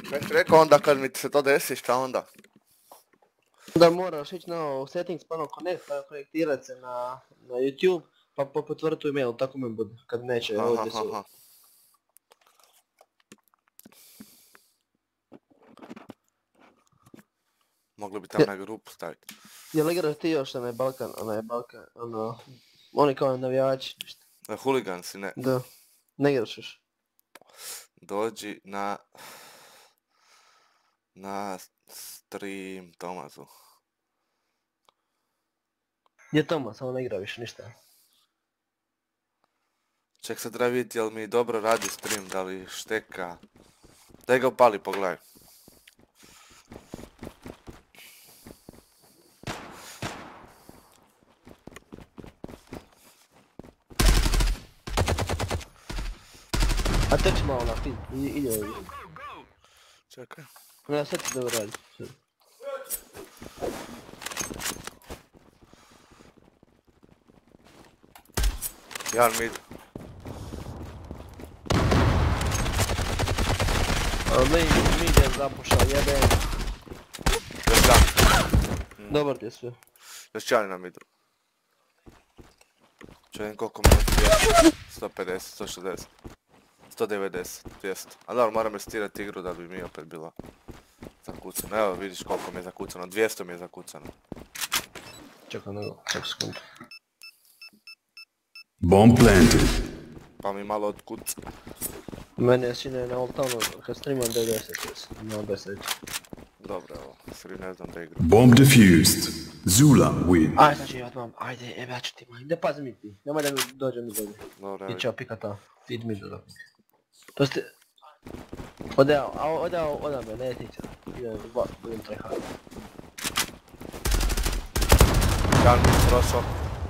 Kaj si rekao onda kad mi se to desi, šta onda? Onda moraš ići na settings pa connect, pa konektirat se na YouTube, pa potvrditi email, tako mi bude, kad neće ovdje su. Aha. Mogli bi tamo na grupu staviti. Jel igraš ti još onaj Balkan, oni kao navijači, ništa. Huligansi, ne. Da, ne igraš još. Dođi na stream Tomazu. Gdje Tomas, on ne igra više ništa. Ček sad treba vidjeti jel mi dobro radi stream, da li šteka. Daj ga upali, pogledaj. A trči malo na film, ide ovdje. Čekaj. Ja sad ti dobro radi. Jedan mid. Mid je zapušao, jebe. Još jedan. Dobar ti je sve. Još jedan na midu. Čujem koliko mi je 150, 160, 190, 200. A dobro, moram restirati igru da bi mi opet bila zakucana. Evo vidiš koliko mi je zakucano, 200 mi je zakucano. Čekaj nego, ček sekundu. Bomb planted. Pa mi malo otkuca. Meni je sine na Old Townu, kad streamam 90, na 10. Dobro, evo, svi ne znam da igram. Bomb defused. Zula win. Aj, znači odmah, ajde, ja ću ti moj, da pazi mi ti, nemoj da mi dođe mi dolje. Dobro, evo. Iće opikata, idi mi do. To ste... Odao me, ne tiče. Budem tryhard. Jedan mi prošao.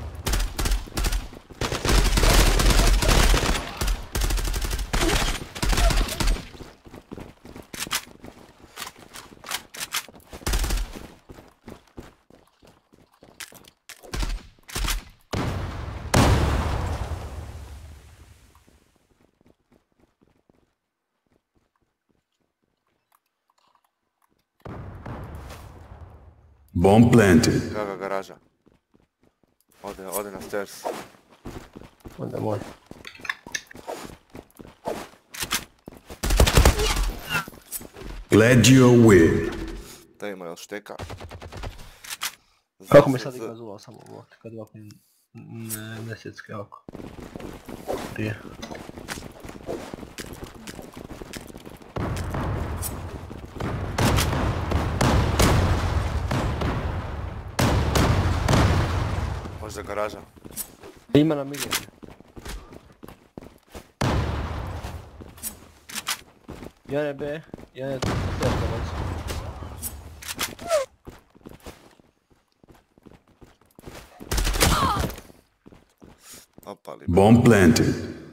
Bomb planted. Gaga garaža. Ode na stairs. Onda moj. Glad you win. Da ima još šteka. Kako mi sad igra Zula samo ovako, kad ovako ne sjecke ovako. Prije. Možda garaža. Ima na milijun. Jedan je B, jedan je T-Tomac. Opali. Bomb planted.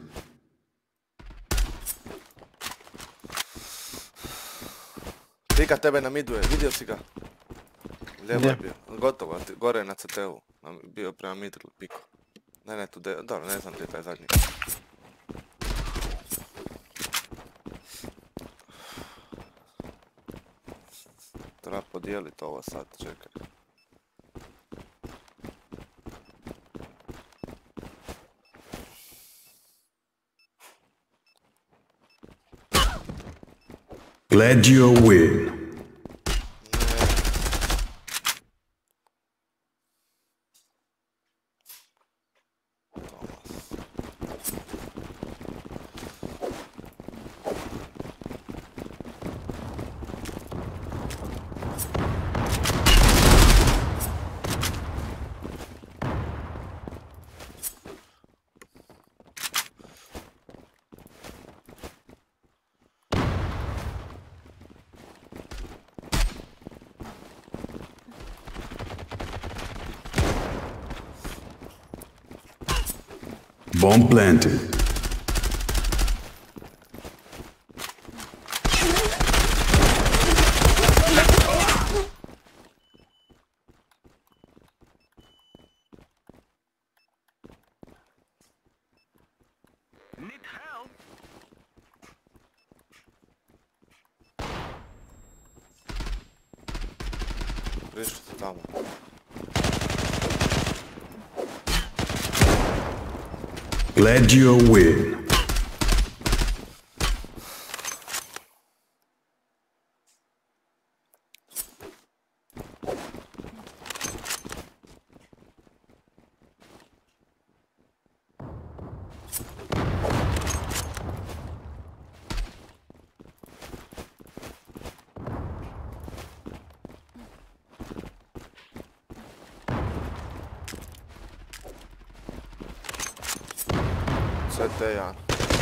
Pika tebe na midu je, vidio si ga? Lijevo je bio, gotovo, gore je na CT-u. Bio prema midu piko. Ne, tu dobro, ne znam gdje je taj zadnji. Treba podijeliti ovo sad, čekaj. Glad you win. Bomb planted. Vidiš što tamo. Glad you win. CT1.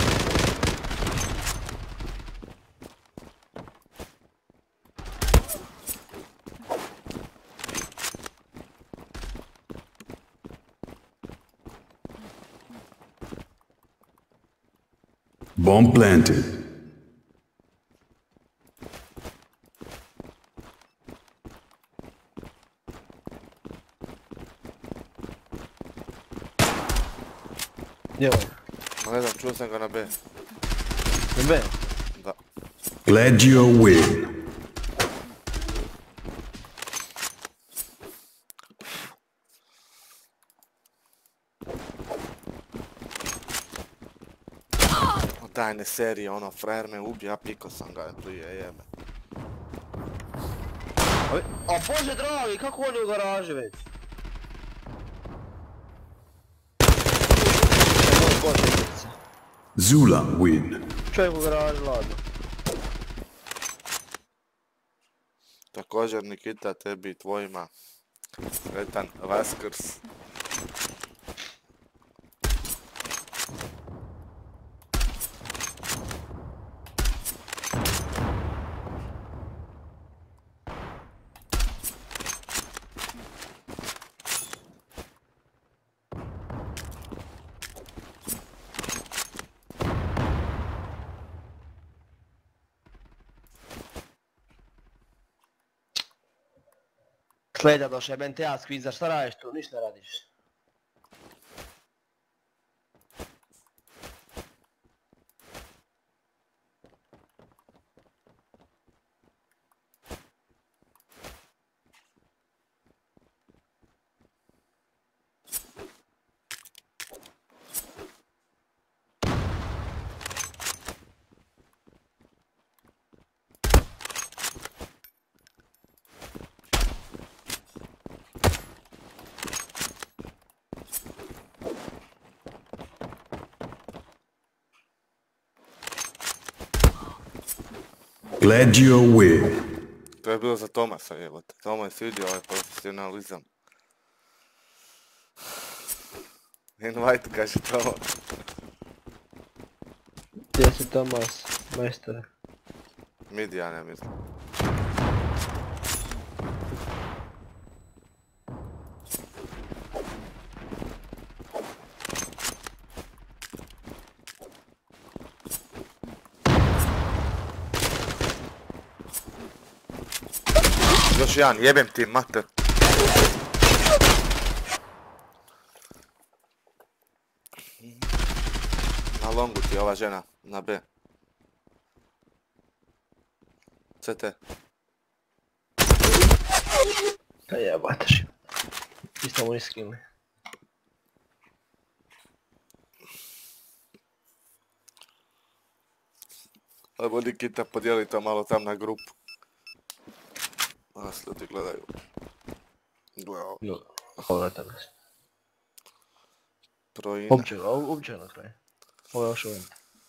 Bomb planted. Gdje je ovaj? Ma ne znam, čuo sam ga na B. Na B? Da. Glad you win. Tajne serije, ono, frajer me ubije, ja pikao sam ga, tu je jebe. A bože dragi, kako on je u garaži već? Zula win. Čovjek u garaži, ladno. Također Nikita, tebi i tvojima. Sretan Vaskrs. Sleda došao, jebem te ja skviza, šta radiš tu? Ništa radiš. Glad you win. To je bilo za Tomasa, jebote. Toma je svidio ovaj profesionalizam. Invite, kaže Toma. Gdje si Tomas, majstore? Mid, ja ne mislim. Još jedan, jebem ti, mater. Na longu ti je ova žena, na B. CT. Pa jebataš. Isto moji skilli. Ajmo Nikita, podijeli to malo tam na grupu. Nas ljudi gledaju. Gledao. Povrata nas. Projina. Uopće na kraj. Ovo je još ovim.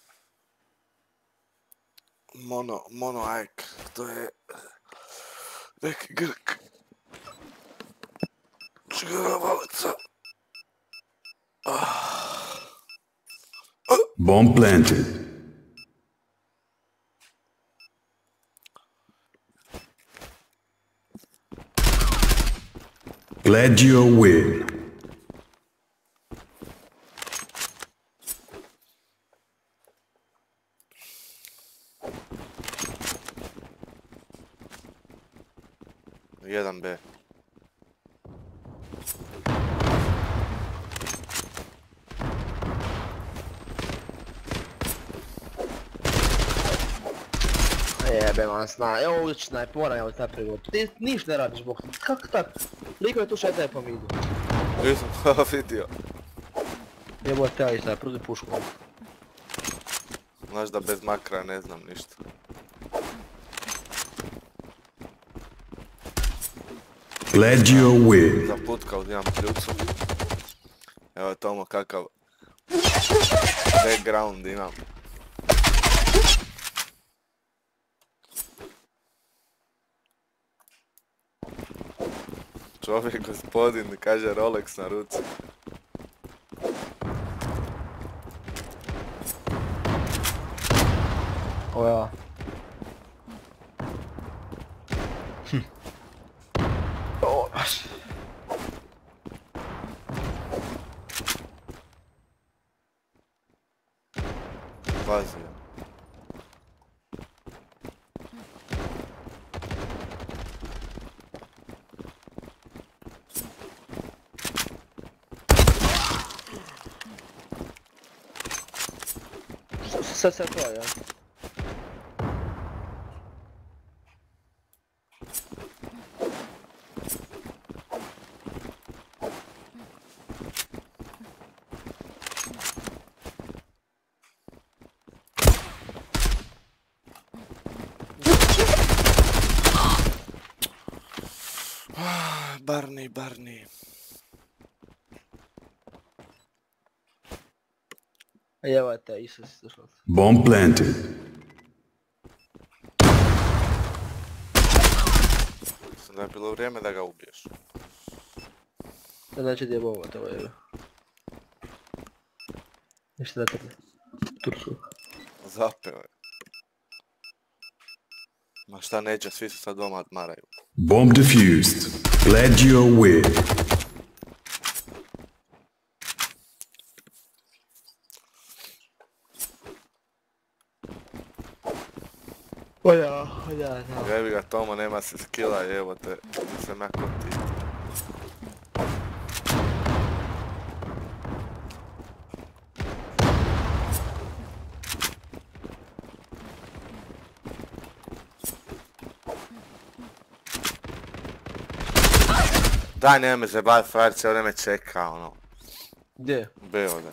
Mono Ajk, to je neki Grk. Čigravalica. Bomb planted. Glad you win. Jedan B. Jebe vam sna, evo ovdje ću snajper, moram ja ovdje snajper govoriti. Ti niš ne radiš, bok, kako tako? Liko je tu šetaje po midu. Nisam vidio. Jebo te ja i snajper, uzmi pušku. Znaš da bez makra ne znam ništa. Glad you win. Zaputkao imam kljucu. Evo Tomo kakav background imam. Čovjek gospodin kaže Rolex na ruci. Ovo ja. O, baš. Pazi. Sad se to, ja. Barney. Evo te, Isus došlo. Bomb planted. Mislim da je bilo vrijeme da ga ubiješ. Ne znači gdje je bomba, to je. Ništa da trne. Tursu. Zapeo je. Ma šta neće, svi se sad doma odmaraju. Bomb defused. Glad you win. Oja, da. Jebi ga Tomo, nema se skilla, evo te, nisam ja ko ti. Daj, nema me zajebavati, frajer cijelo vrijeme čeka, ono. Gdje? B ovdje.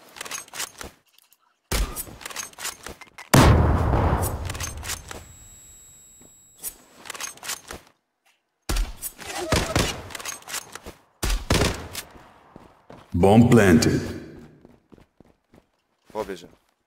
Bomb planted. Pobježe.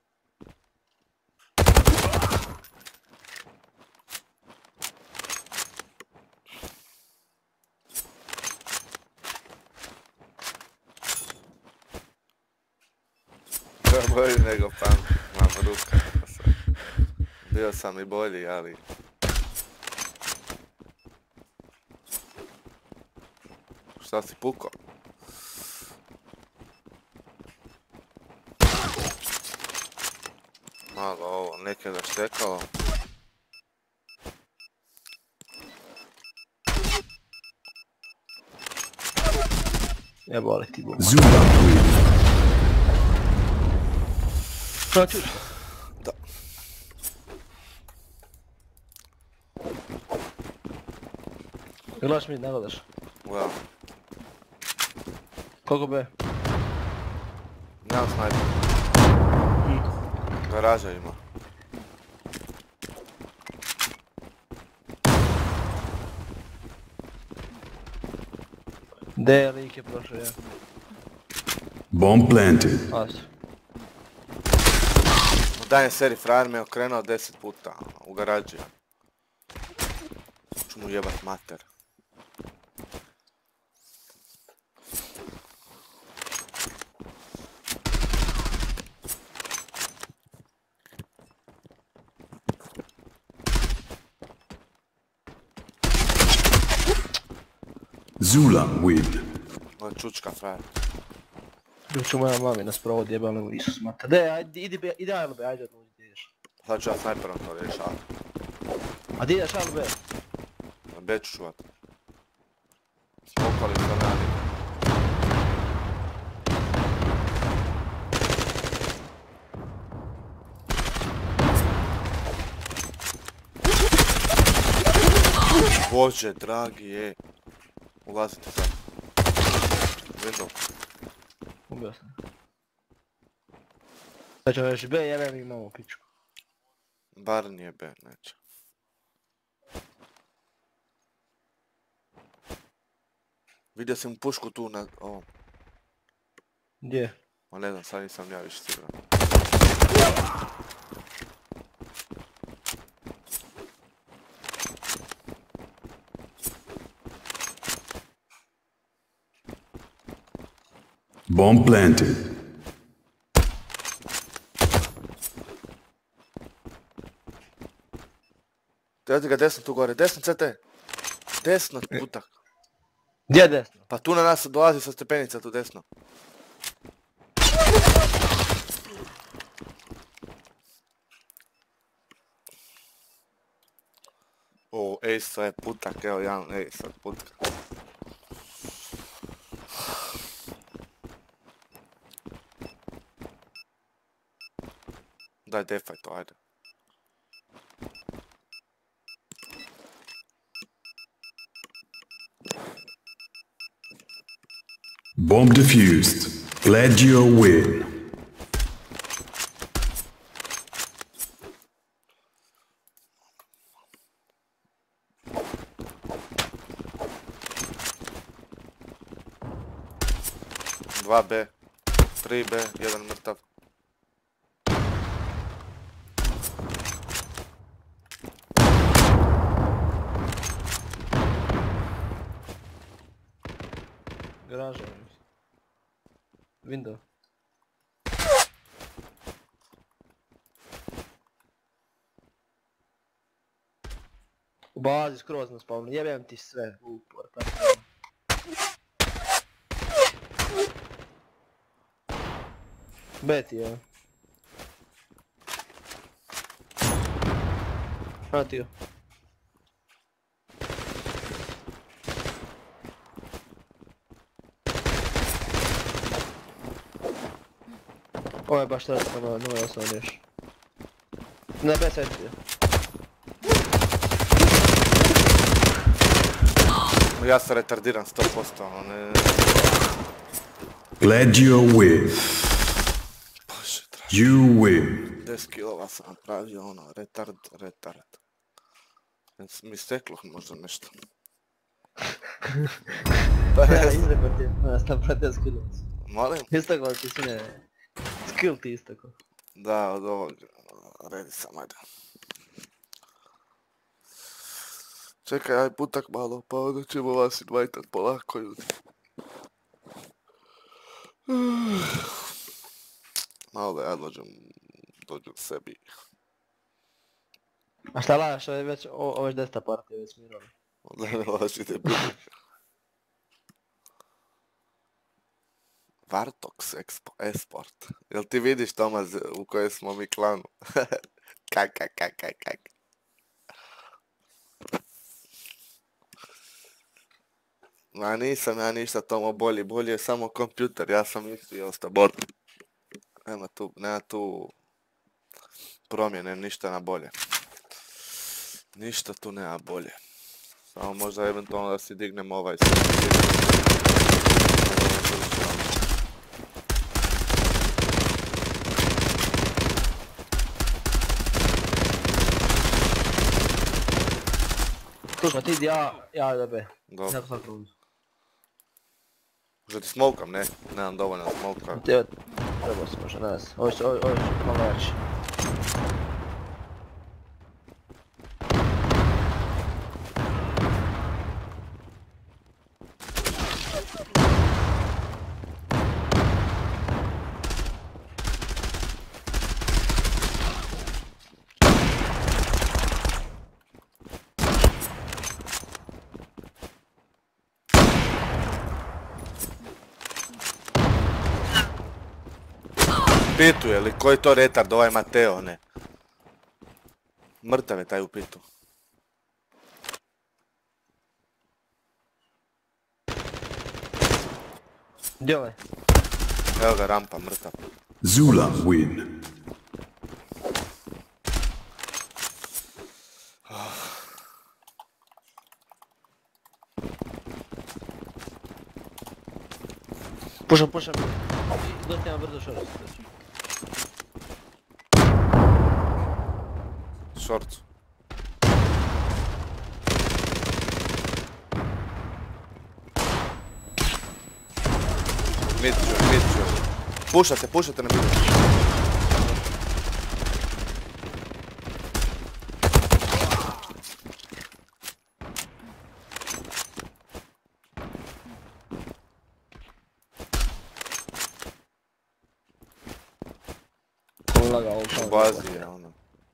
To je bolji nego pan, mam ruka. Bio sam i bolji, ali... Šta si pukao? Malo ovo, neke ga štekalo. Jebali ti bomba. Zula win. Šta čuš? Da. Gledaš mi, ne gledaš. Wow. Koliko be? Nemam snajper. Garaža ima. De, lik je prošao, ja. Bomb planted. As. U daljnjoj seriji frajer me okrenuo 10 puta, u garaži. Ću mu jebat mater. Zula win. Ovo je čučka frajer. Ću moja mamina sprovod jebali u Isus mata. De, ajde, ide ALB, ajde odluči gdje ideš. Sad ću ja snajperom to rješavat. A gdje ideš ALB? Na B ću čuvat. Okoli sa nami. Bože, dragi je. Ulazite sad. Window. Ubio sam. Znači još B, jebem imamo pičku. Bar nije B, neće. Vidio sam pušku tu na ovom. Gdje? Ma ne znam, sad nisam ja više siguran. Bomb planted. Gledaj ga desno tu gore, desno CT. Desno putak. Gdje je desno? Pa tu na nas dolazi sa stepenica tu desno. O, Ace je putak, evo jedan Ace od putka. Daj defaj to, ajde. Bomb defused. Glad you win. Dva B, 3 B, jedan mrtav. Garaža. Window. U bazi skroz na spavnu, jebem ti sve, upor, pa. Beti je. Vratio. Ovo je baš teraz na 0.8 još. Na B svetio. Ja sam retardiran 100%, ono ne... Glad you win. Bože, traži. You win. 10 kilova sam napravio, ono, retard. Mi steklo možda nešto. Pa ne Ja, znam. izrekao ti, sam pratio skillova. Molim? Istakao ti sve, skill ti istakao. Da, od ovog, redi sam, ajde. Čekaj, aj putak malo, pa onda ćemo vas invajtat polako, ljudi. Malo da ja dođem sebi. A šta laš, ovo je već 10. partija već mirovno. Onda ne lažite bilo. Vartox Esport. Jel ti vidiš, Tomaz, u kojem smo mi klanu? Kak. Ma nisam ja ništa Tomo bolji je samo kompjuter, ja sam isti ostao bot. Nema tu promjene, ništa na bolje. Ništa tu nema bolje. Samo možda eventualno da si dignemo ovaj sve. Slušaj, ti idi ja da B. Dobro. Zato sam kružu. Možda ti smokam, ne? Nemam dovoljno smoka. Evo, trebao sam možda nas. Ovo će malo jači. Pituje li, koji to retard, ovaj Mateo, ne? Mrtav je taj u pitu. Gdje ovaj? Evo ga rampa, mrtav. Zula win. Pušam. Dosta ima brzo šorac. Short. Mid ću. Pušate na mid. U bazi je ono.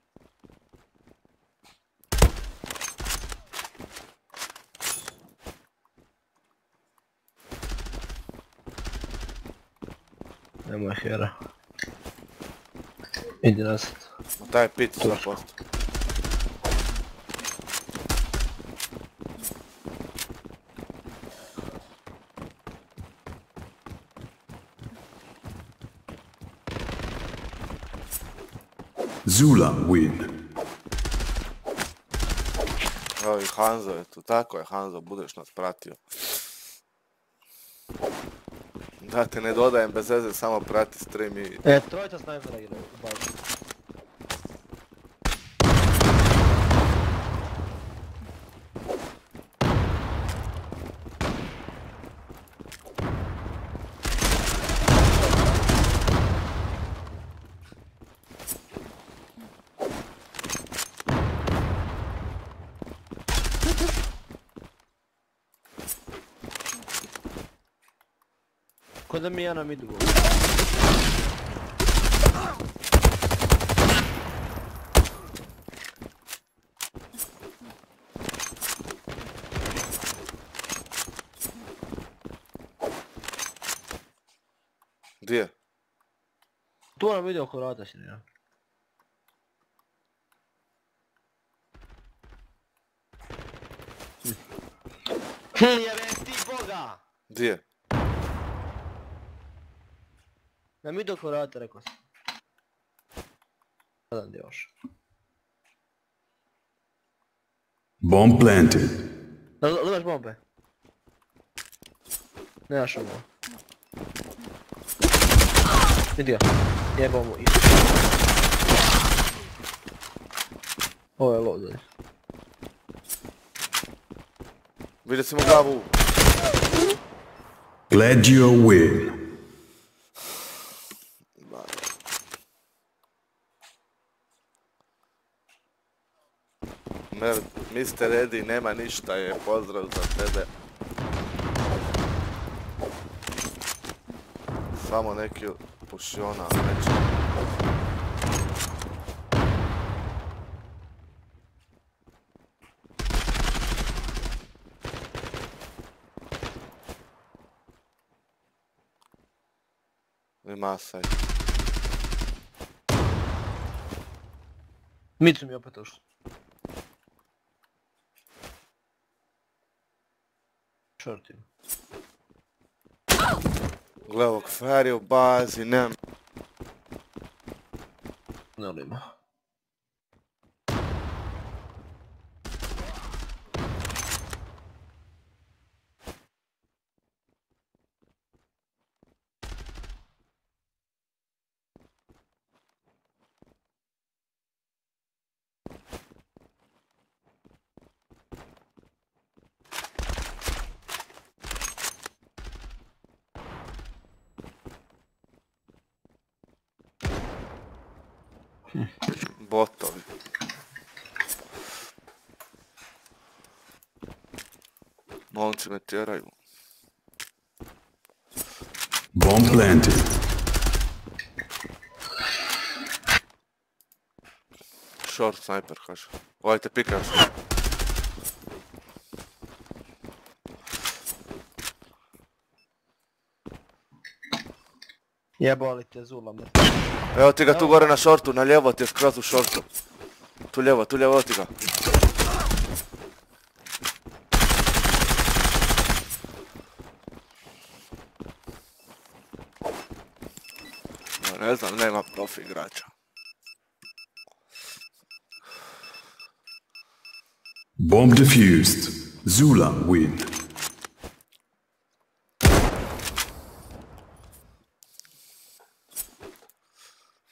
Nemoj hera. Idi nazad. Taj pit 100%. Zula win. Evo i Hanzo je tu, tako je Hanzo, budeš nas pratio. Da te ne dodajem bez veze, samo prati stream i... Trojica snajpera igraju u bazi. Ko da mi ja na midu govorim. Gdje je? Tu nam ide oko vrata si ja. Jebem ti boga! Gdje je? Na midu oko vrata rekao sam. Gledam gdje još. Bomb planted. Imaš bombe? Nemaš ovo. Vidi ga. Jebao mu. Ovo je low dalje. Vidio si mu glavu. Gladio win. Mr. Eddie nema ništa, je pozdrav za tebe. Samo neki pušiona, neće. Ima saj. Mid su mi opet ušli. Shortima. Gle ovog Ferry u bazi, nemam... Ne li ima. Botovi. Momci me tjeraju. Bomb planted. Short sniper, kaže. Ovaj te pikaš. Jebali te Zula me. Evo ti ga tu gore na shortu, na lijevo ti je skroz u shortu. Tu lijevo, evo ti ga. Ne znam, nema profi igrača. Bomb defused. Zula win.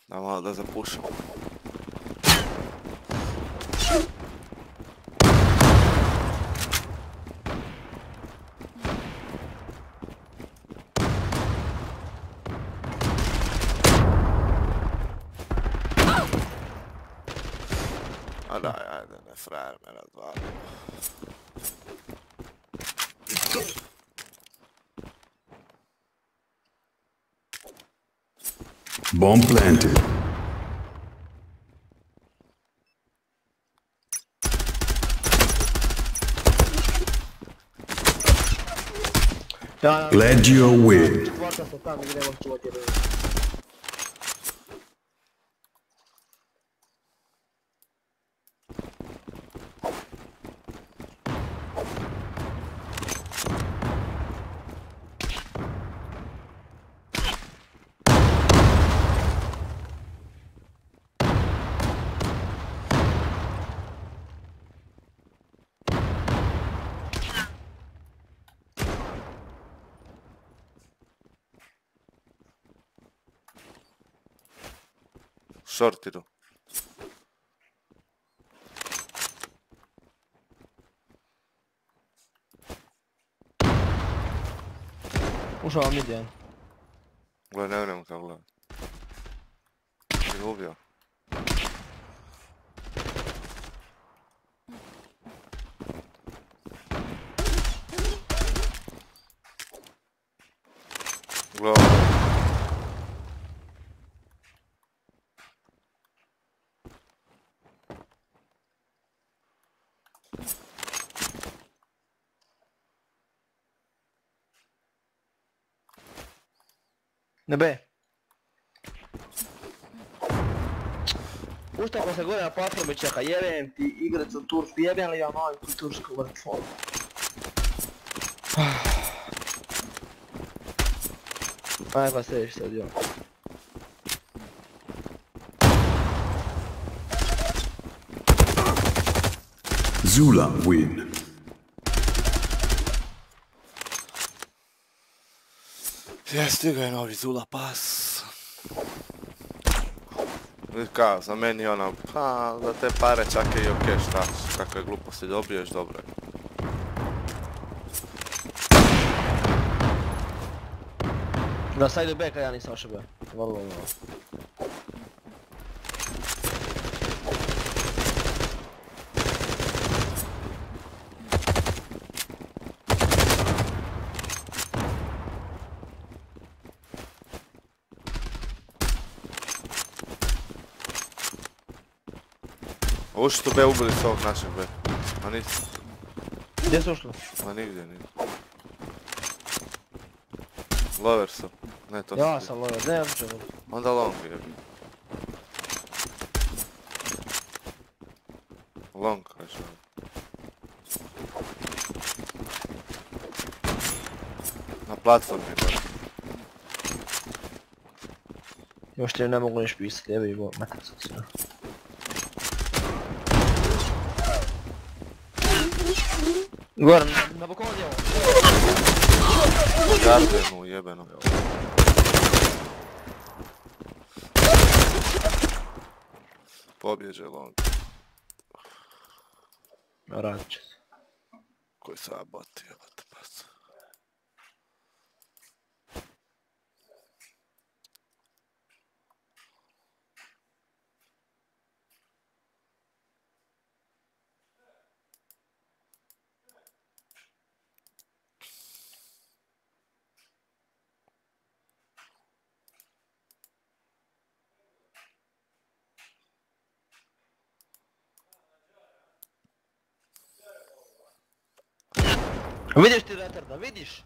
Da malo da zapušam. A daj, ajde, ne frajer me razvalio. Bomb planted. Gladio win. Četvrta se tam gdje nemaš čuvati jer... Short idu. Ušao vam mid jedan. Gledaj, ne vrem kao gledaj. Izgubio. Gledaj. Ne B. Ušta ko se gore na platformi čeka, jebem ti igrat u tursku, jebem li ja malim tu tursku vrtfonu. Aj pa središ sad jo. Zula win. Stigao je novi Zula pas. Kao, za meni ono, pa za te pare čak je i okej, šta, kakve gluposti dobiješ, dobro je. Da sad idu B kad ja nisam ošao B. Vrlo. Ušli su B, ubili s ovog našeg B. A nisi. Gdje su ušli? Ma nigdje nije. Lower su. Ne, to su. Ja sam lower, ne uopće. Onda long je. Long, kaže. Na platformi je gore. Još ti ne mogu niš pisati, jebi go, metak sam sve. Goran, na balkonu djevo. Gardenu jebeno. Pobjeđe long. Radit će se. Koji se aboti, jebate pas. Vidiš ti retarda, vidiš?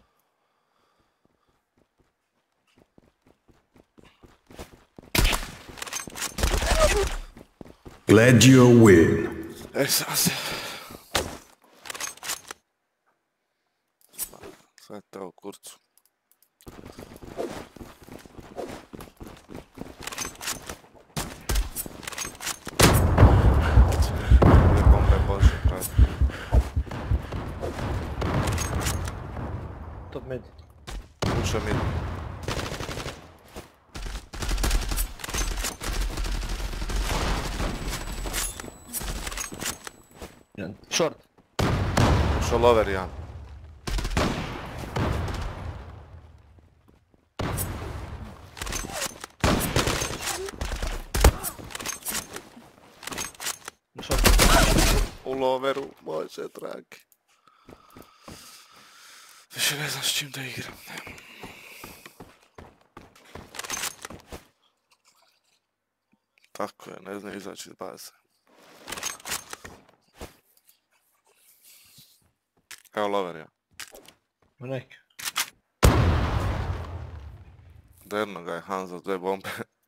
Gladio win. Sam se. Sve to u kurcu. Bombe bože, pravi. Top mid. Ušao mid. Short. Ušao lover jedan. Short. U loveru, bože dragi. Više ne znam s čim da igram. Tako je, ne znam izaći iz baze. Evo lover ja. Neki. Derno ga je Hanzo, 2 bombe.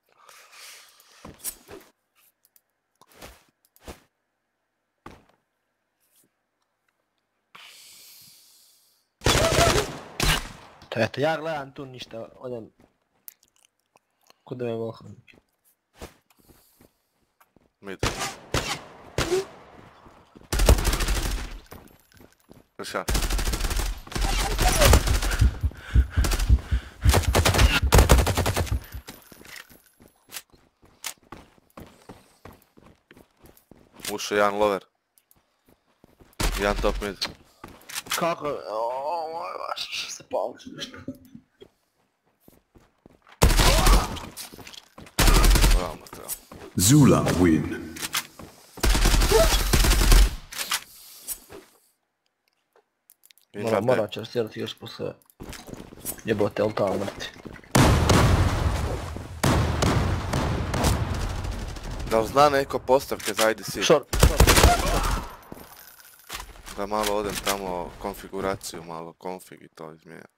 Eto, ja gledam tu ništa, odem... Kod da me volham. Mid. Rša. Ušao jedan lover. Jedan top mid. Kako? Oooo, moj vaš, se pališ nešto. Bravo, Mateo. Zula win. Moram čarstirati još posle jebote ultava mrtvi. Da li zna neko postavke za IDC? Short. Da malo odem tamo konfiguraciju, malo config i to izmijenja.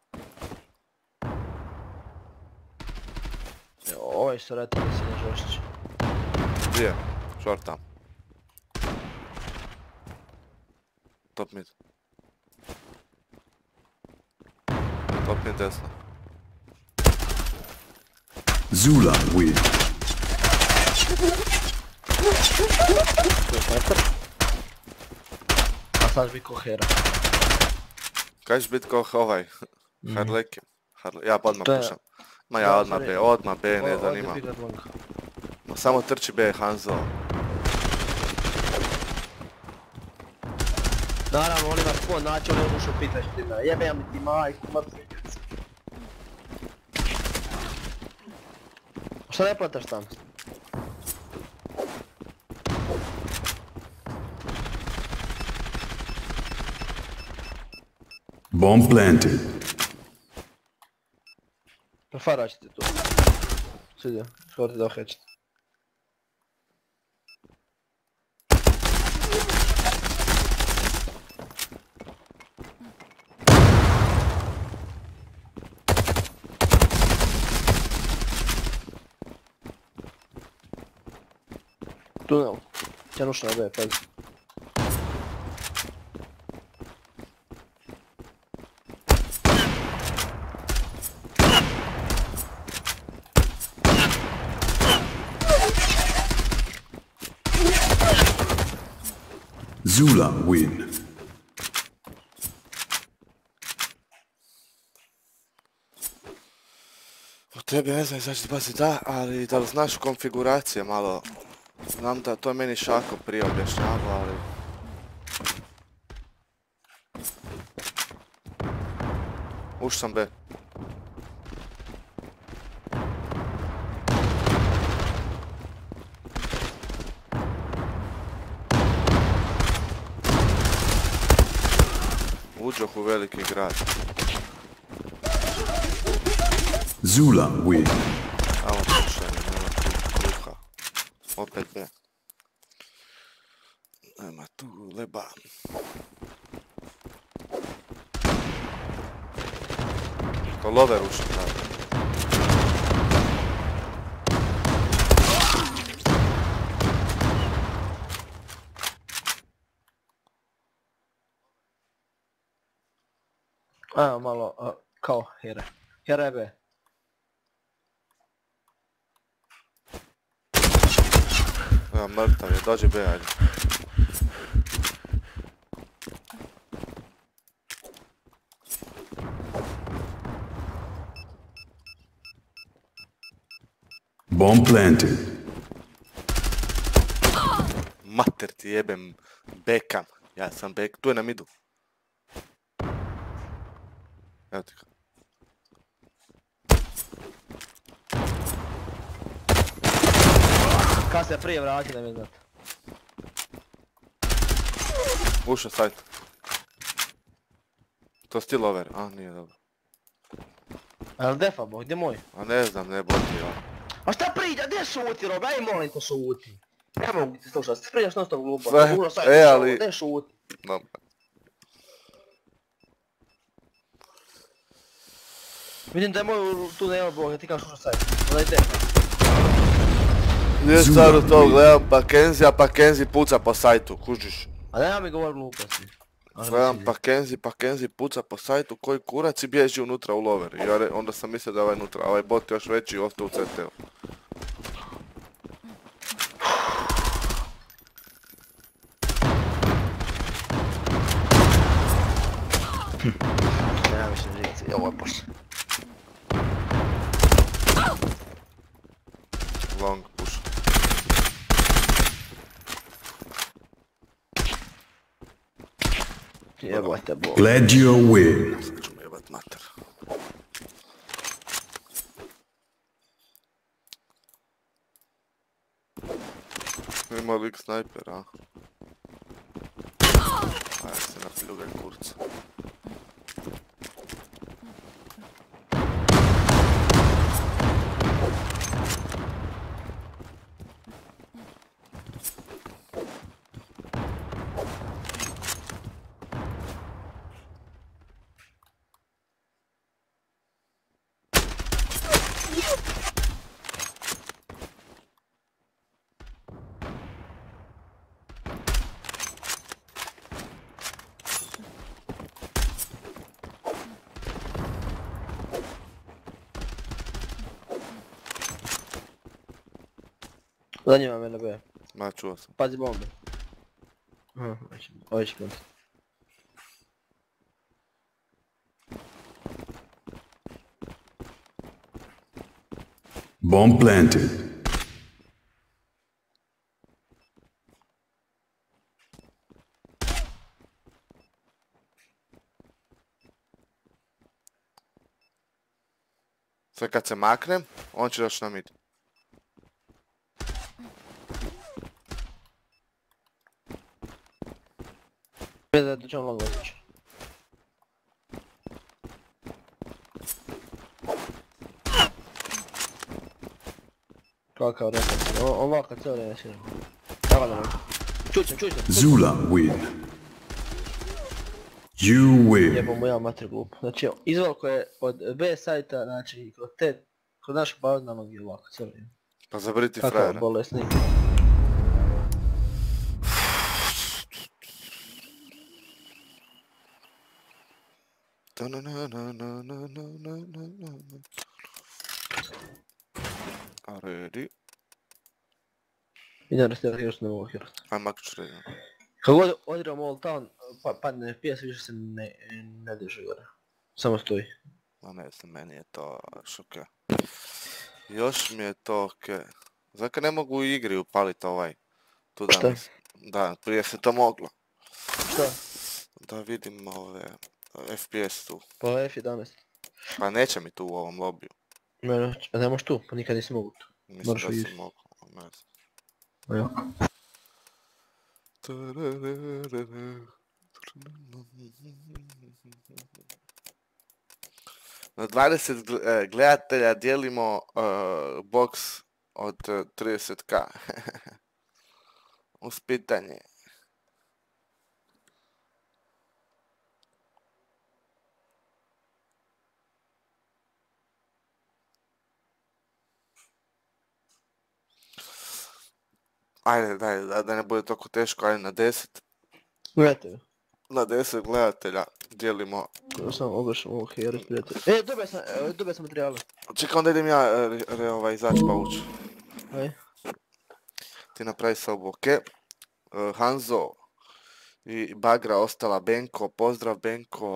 Ovaj što retali se ne žošći. Gdje je? Short tam. Top mid. Top mid desno. Zula win. Tu je sniper. A sad bi ko hera. Kaj će bit ko ovaj? Harlekin. Ja pa odmah To je- pušam. Ma ja odmah B, ne zanima. Ma samo trči B, Hanzo. Naravno, oni vas ko naći, oni ušao pitaš ti me. Jebe mi ti majku, mrtvi. Šta ne plataš tamo? Bomb planted. Prefara ćete tu. Svidio, škorti da ohećete. Tunel. Ćanušna je, pazi. Zula win. Od tebe ne znam izaći bazi da, ali da li znaš konfiguracije malo? Znam da to je meni Šako prije objašnjavao, ali... Uš sam B. Uđoh u veliki grad. Zula win. Amo pušanje, nema tu kruha. Opet B. Nema tu leba. To lover ušao grad. A, malo, kao hera. Hera je B. Ja, mrtav je, dođe B, ajde. Bomb planted. Mater ti jebem Beckham. Ja sam Beckham. Tu je na midu. Evo ti ga. Kad se prije vrati da mi znate. Ušao sajt. To still over. A, nije dobro. A jel defa bo, gdje moj? A ne znam, ne boti, ja. A šta priča, gdje šuti Rob, aj molim te šuti. Ne mogu ti slušat, pričaš non stop glupo. Ali... Gdje šuti? Dobro. Vidim da je moj tu nema Bog, ti kažeš slušat sajt. Onda ide. Nije stvarno to, gledam pa Kenzie puca po sajtu, kužiš. A nema mi govor gluposti. Gledam pa Kenzie puca po sajtu, koji kurac i bježi unutra u lover. I onda sam mislio da je ovaj unutra, a ovaj bot još veći i ostao u CT-u. Nema više žici, ovo je pošlo. Long push. Jebojte Bog. Glad you win. Sad ću me jebat mater. Ima lik snajper, a? Ajde se napljugaj kurca. Zadnji vam mene B. Ma, čuo sam. Pazi bombe. Ovo će biti. Bomb planted. Sve kad se maknem, on će doći na mid. Vidim da ćemo longo otići. Kakav rekao, ovako cijelo vrijeme širimo. Evo da mogu. Čućem. Zula win. You win. Jebom mu ja mater glupo. Znači, izvolko je od B sajta, znači, kod našeg baznalnog je ovako cijelo vrijeme. Pa zabriti Kakav frajera. bolesnik. A ready? Idem restirati još ne mogu hirati. Aj makću ready. Kako god odigram Old Town, padne FPS, više se ne diže gore. Samo stoji. Ma ne znam, meni je to šoke. Još mi je to okej. Zaka ne mogu u igri upalit ovaj. Tu da Šta? Da, prije se to moglo. Šta? Da vidim ove FPS tu. Pa F11. Pa neće mi tu u ovom lobiju. A ne možeš tu, pa nikad nisi mogu tu. Mislim Moraš da u sam igri. mogu. Ne znam. Evo. Na 20 gledatelja dijelimo box od 30k. Uz pitanje. Ajde, daj, da ne bude toliko teško, ajde na 10. Gledajte. Na 10 gledatelja dijelimo. Samo ogašam ovo herit, prijatelj. Dobio sam materijale. Čekaj, onda idem ja izaći pa ući. Aj. Ti napravi sobu, okej. Hanzo i Bagra ostala Benko, pozdrav Benko.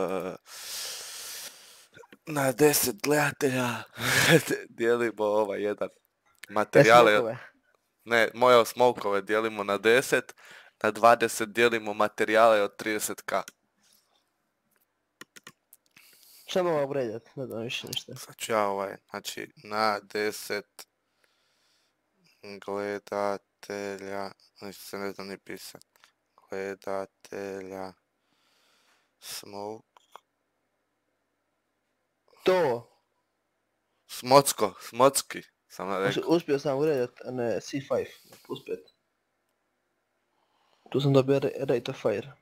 Na 10 gledatelja dijelimo jedan materijale. Smokove. Ne, moje smokove dijelimo na 10 Na 20 dijelimo materijale od 30k. Šta mogu upgradeat? Ne znam više ništa. Sad ću ja znači na 10 gledatelja, znači se ne znam ni pisat. Gledatelja Smoke. To! Smocki, sam rekao. Uspio sam upgradeat, a ne C5, plus 5. Tu sam dobio rate of fire.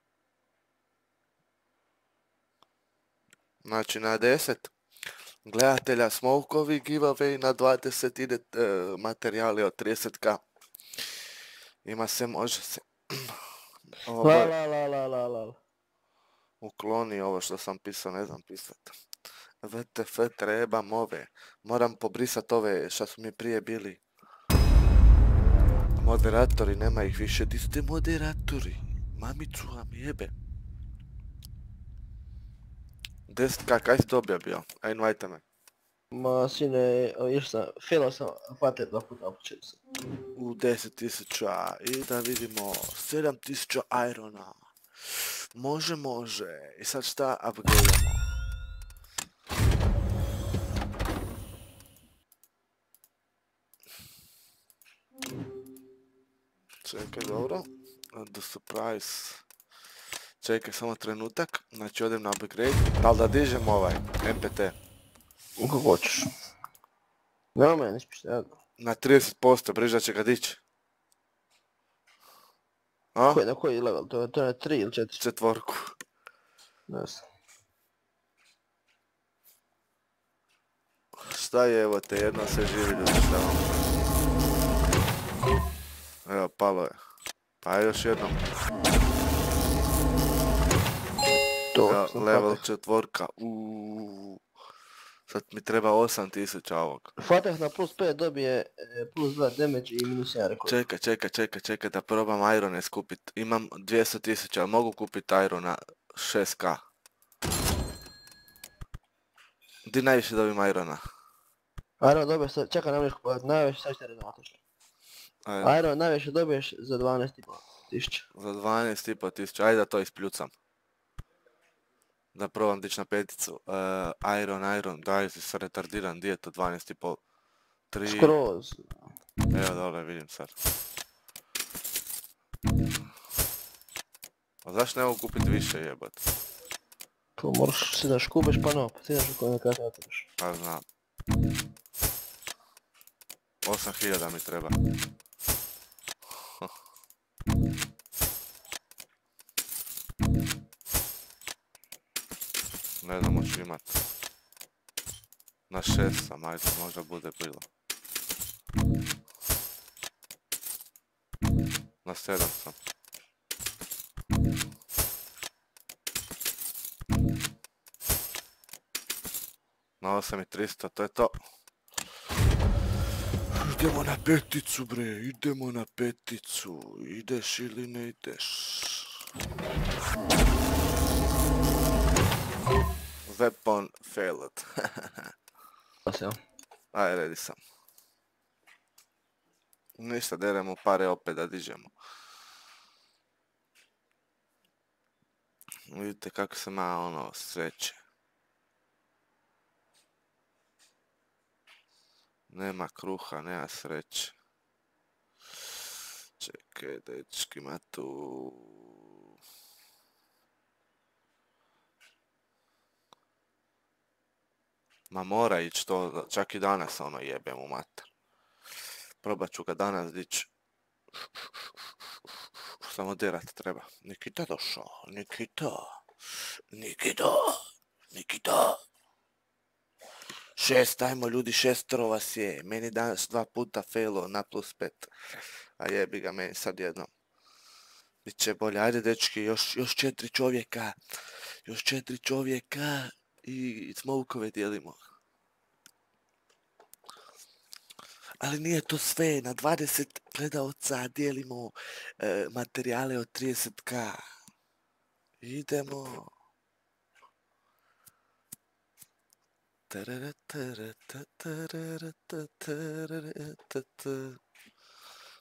Znači na 10 gledatelja Smokeovi giveaway, na 20 ide materijali od 30k. Ima se, može se. La. Ukloni ovo što sam pisao, ne znam pisat. VTF trebam ove. Moram pobrisat ove što su mi prije bili. Moderatori, nema ih više. Di ste moderatori? Mamicu vam jebe. 10k, kaj si dobio bio? Aj, invajte me. Ma sine, još sam, failao sam fater 2 puta na početku sam. U 10.000 i da vidimo 7.000 irona. Može. I sad šta upgradeamo? Čekaj, dobro. The surprise. Čekaj samo trenutak. Znači odem na upgrade. Da li da dižem ovaj MPT? Kako hoćeš. Nema mene, niš pišta. Na 30%, Briža će ga dići. A? Na koji level? To je na 3 ili 4? Četvorku. Ne znam. Šta je, evo te, jedno se živi ljudi, šta vam? Evo, palo je. Pa još jednom. To, Evo, level 4. Sad mi treba 8000 ovog. Fatah na plus 5 dobije plus 2 damage i minus 1 rekord. Čekaj da probam irone skupit. Imam 200.000, ali mogu kupit irona 6k. Di najviše dobim irona? Iron dobiješ sad, čekaj nemoješ kupovati, najviše sad ćete redom točno. Iron najviše dobiješ za 12.500. Za 12.500, ajde da to ispljucam. Da probam dići na peticu. Iron, daj si se retardiran, di je to 12.500? 3... Skroz. Evo dole, vidim sad. A zašto ne mogu kupiti više jebat? To moraš si daš kupeš pa no, pa si daš u kojem kada otvoriš. Pa znam. 8.000 mi treba. Ne znam hoću imat. Na 6 sam, ajde, možda bude bilo. Na 7 sam. Na 8.300, to je to. Idemo na peticu, bre, idemo na peticu. Ideš ili ne ideš? Weapon failed. Aj, ready sam. Ništa, deremo pare opet da dižemo. Vidite kako se malo ono sveće. Nema kruha, nema sreće. Čekaj, dečki, ima tu... Ma mora ići to, čak i danas ono jebem u mater. Probat ću ga danas dići. Samo derat treba. Nikita došao, Nikita. 6, ajmo ljudi, 6 vas je. Meni danas 2 puta failo na plus 5. A jebi ga meni sad jednom. Biće bolje, ajde dečki, još 4 čovjeka. Još 4 čovjeka. I smokove dijelimo. Ali nije to sve, na 20 gledaoca dijelimo materijale od 30k. Idemo.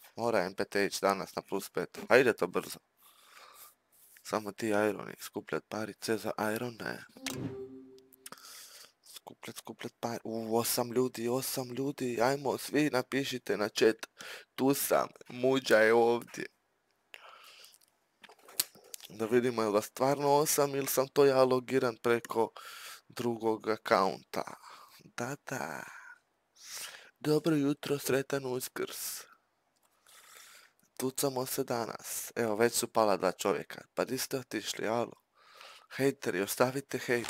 Mora MPT ići danas na +5. A ide to brzo. Samo ti ironi, skupljat parice za irone. Skupljat parice. 8 ljudi, ajmo, svi napišite na chat. Tu sam, Muđa je ovdje. Da vidimo je li stvarno 8 ili sam to ja logiran preko drugog akaunta. Da. Dobro jutro, sretan Uskrs. Tucamo se danas. Evo, već su pala 2 čovjeka. Pa di ste otišli, alo? Hejteri, ostavite hejt.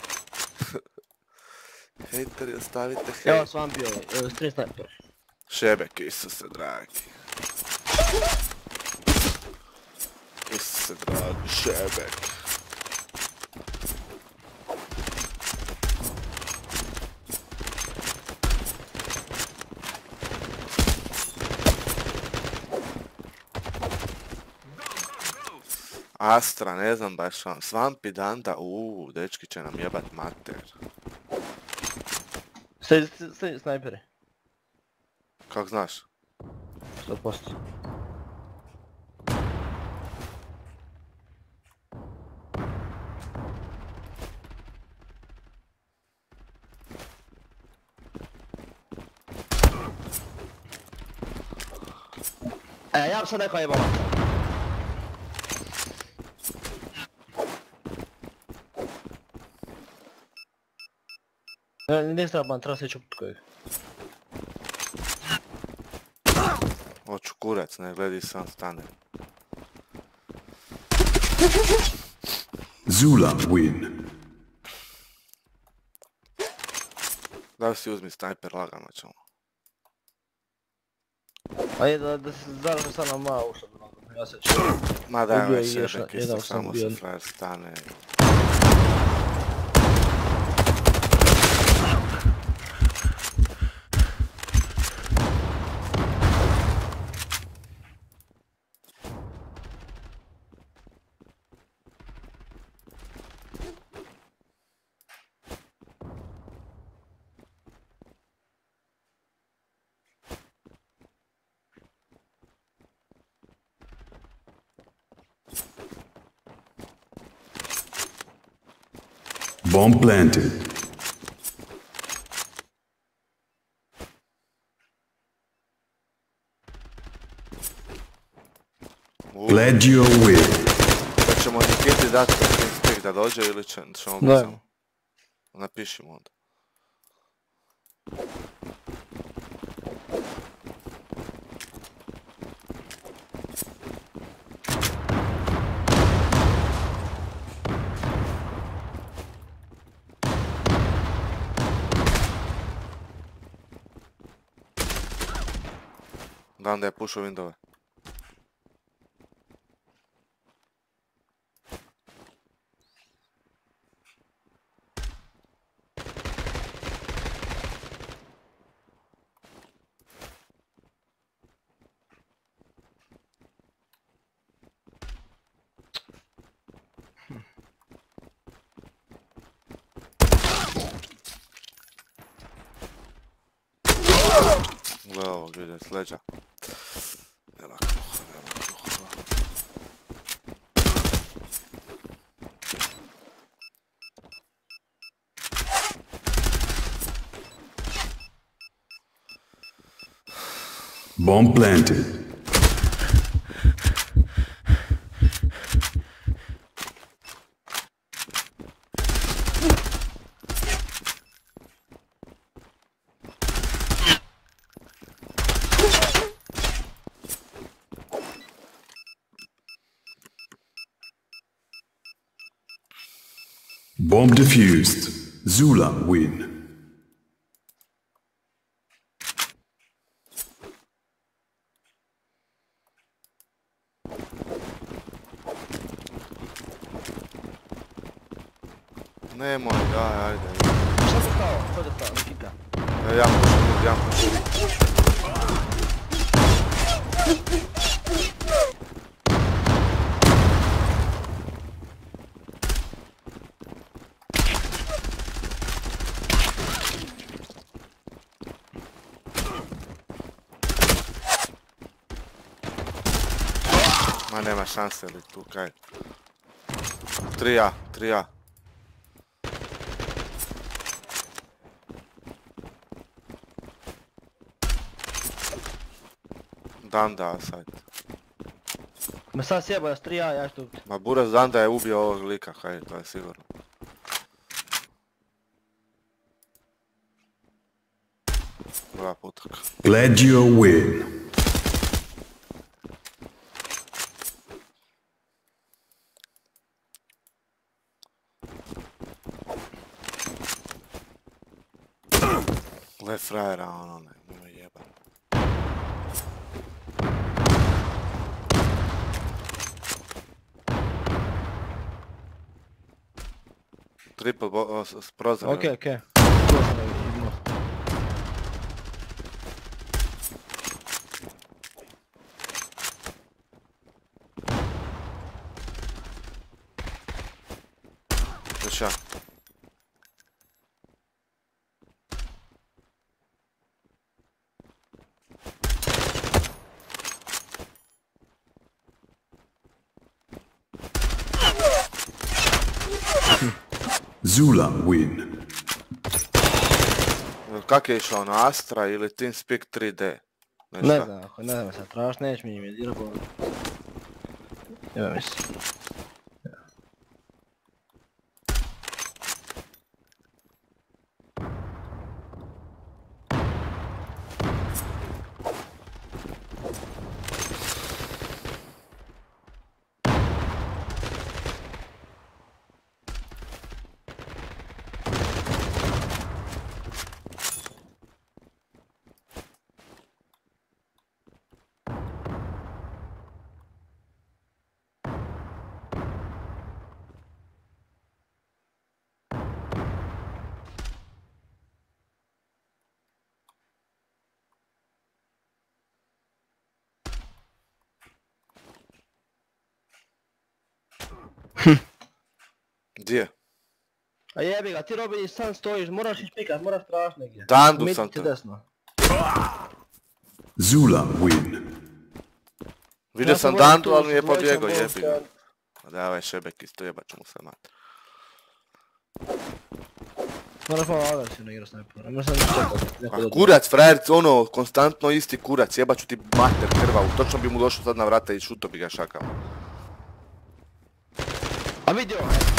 Hejteri, ostavite hejt. Evo sam bio, stream sniper. Šebek, Isuse dragi. Isuse dragi, Šebek. Astra, ne znam baš vam. Svampi Danda, dečki će nam jebat mater. Stream snajpere. Kako znaš? 100%. Ja bi sad rekao jebala. Ne treba se ići uput kojeg. Hoću kurac, ne gledi sam stane. Zula win. Da si uzmi snajper, lagano ćemo. A je da se zaražu sad na moja ušla. Ja se ću. Ma daj Ubio me i još Šebek, jedan isto sam samo bio. se frajer stane. Bomb planted. Glad you're with. Da ćemo Nikiti dati spek da dođe ili ćemo Daj. samo. Napišimo onda. Da je pušao windove. Gle ovog vidi s leđa. Jela kruha, jela kruha. Bomb planted. Bomb defused. Zula win. Nemoj, ajde. Šta se stao? Ko je stao? Nikita. Ja pušim. Ma nema šanse li tu, kaj. 3A, 3A. Danda, sajt. Me sad sjeba da strija, ja ću tu. Ma Buraz Danda je ubio ovog lika, kaj, to je sigurno. Dva putak. Glad you win. Gle frajera, ono ne, nema jeba. Triple s prozor. Okej. Još ja. Zula win. Kak je išao, na Astra ili TeamSpeak 3D? Ne znam, ako ne znam sad traš, neć mi ime dira bolno. Evo mislim. Gdje? A jebi ga, ti Robi sam stojiš, moraš išpikat, moraš traš negdje. Dandu sam te. Desno. Zula win. Vidio Ja sam sam Dandu, tu ali mi je s dvojicom pobjegao, jebi ga. Volka. Ma daj ovaj šebek isto, jebat ću mu se mat. Moraš malo agresivno igra snajpera, moraš sam čekati. A kurac, frajeric, ono, konstantno isti kurac, jebat ću ti mater krvavu, točno bi mu došao sad na vrata i šuto bi ga šakao. A vidio!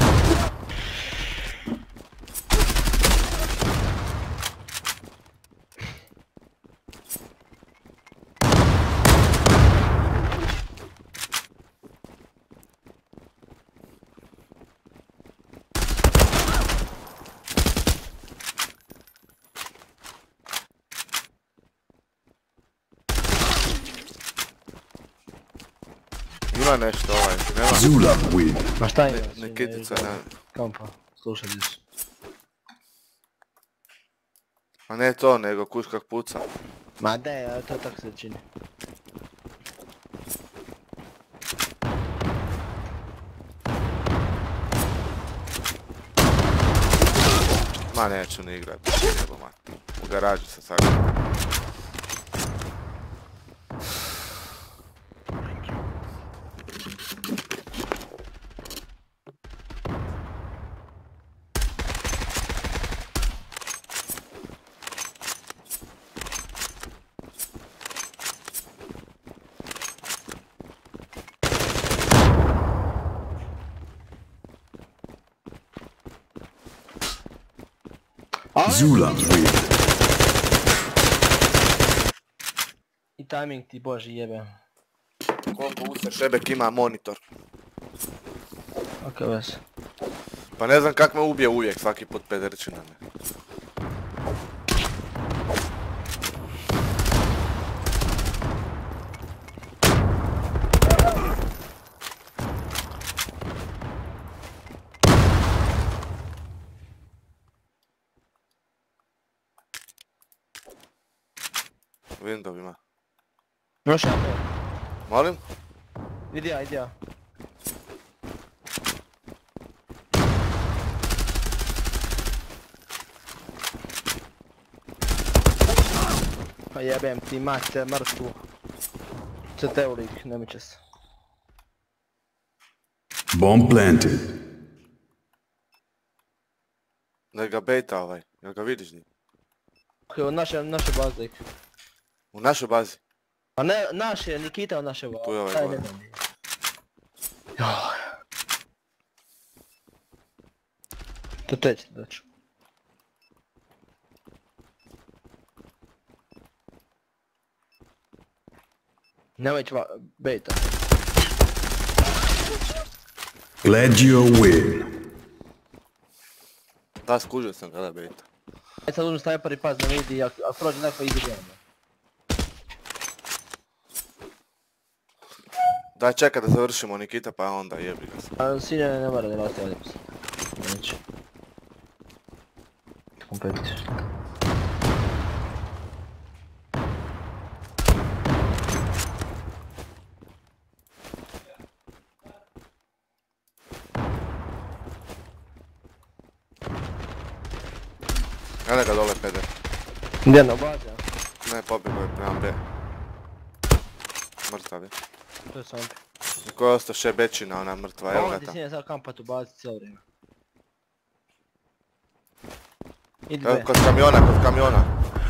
Ima nešto ovaj, nema. Zula win. Ma šta ima? Nikitica, ne. Kampa, slušaj gdje su. A ne to, nego kuš kak puca. Ma ne, to tako se čini. Ma neću ni igrat, jebo mat. U garaži se sakrio. Zula win. I timing ti boži jebe. Koliko usta šebek ima monitor. Ok, ves. Pa ne znam kak me ubije uvijek, svaki put pederčina me. Window ima. Još jedan to. Molim? Idi ja. Pa jebem ti mate, mrtvu. CT-u lik, ne miče se. Bomb planted. Da ga bejta ovaj, jel ga vidiš di? U naše baze. U našoj bazi. Pa ne, naš je Nikita u naše baze. Tu je ovaj Taj gore. ne znam di je. Joj. To treći daću. Nemoj bejta. Glad you win. Da, skužio sam ga da bejta. Aj sad uzmi snajper i paz da vidi, ako prođe neko ide gledamo. Daj čekaj da završimo Nikita pa onda jebi ga se. A Sinja ne mora da rasti ovdje se. Neće. Kompetiš. Gledaj ga dole peder. Gdje na bazi, a? Ne, pobjegao je prema B. Mrtav je. To je sam. Niko je ostao šebečina, ona mrtva, evo Ovo ga ti tamo. Sinja sad kampat u bazi cijelo vrijeme. Idi Evo, B. kod kamiona.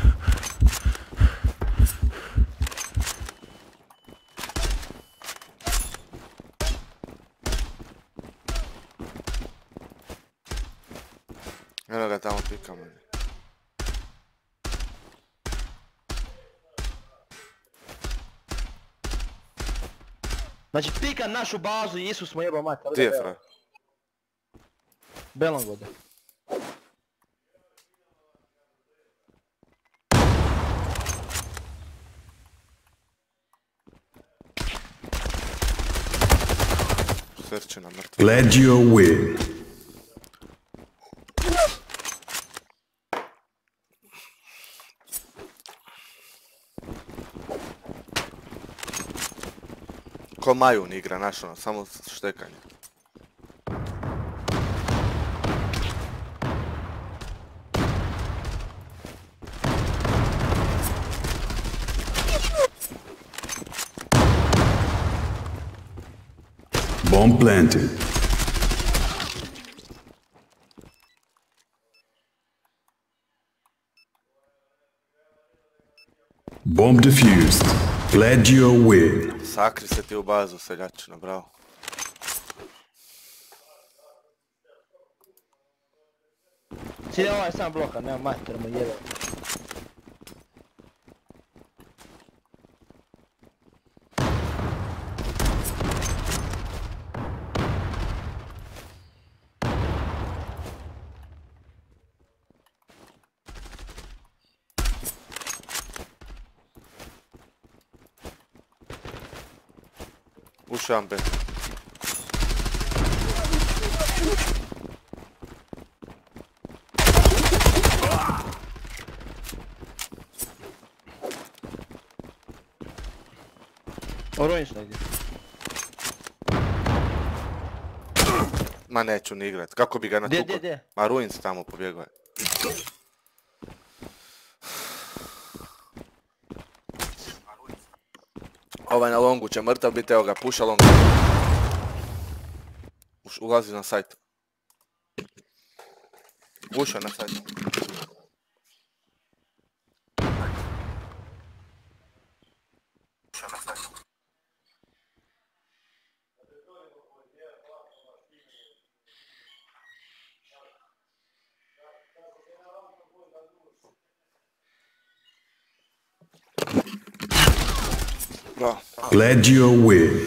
Evo ga tamo pikamo. Znači pika našu bazu i Isus mu jebao mater. Gdje je fra? Belom gode. Srčina mrtva. Glad you win. Ko Majun igra, naš ono, samo štekanje. Bomb planted. Bomb defused. Glad you win. Sakri se ti u bazu, seljačino, bravo. Sinja ovaj sam bloka, nema mater mu jebao. Ušao B. Orojniš negdje. Ma neću ni igrat, kako bi ga natukao? Gdje? Ma Ruins tamo pobjegao je. Ovaj na longu će mrtav biti, evo ga, puša longu. Ulazi na sajt. Ušao na sajt. Bravo. Glad you win.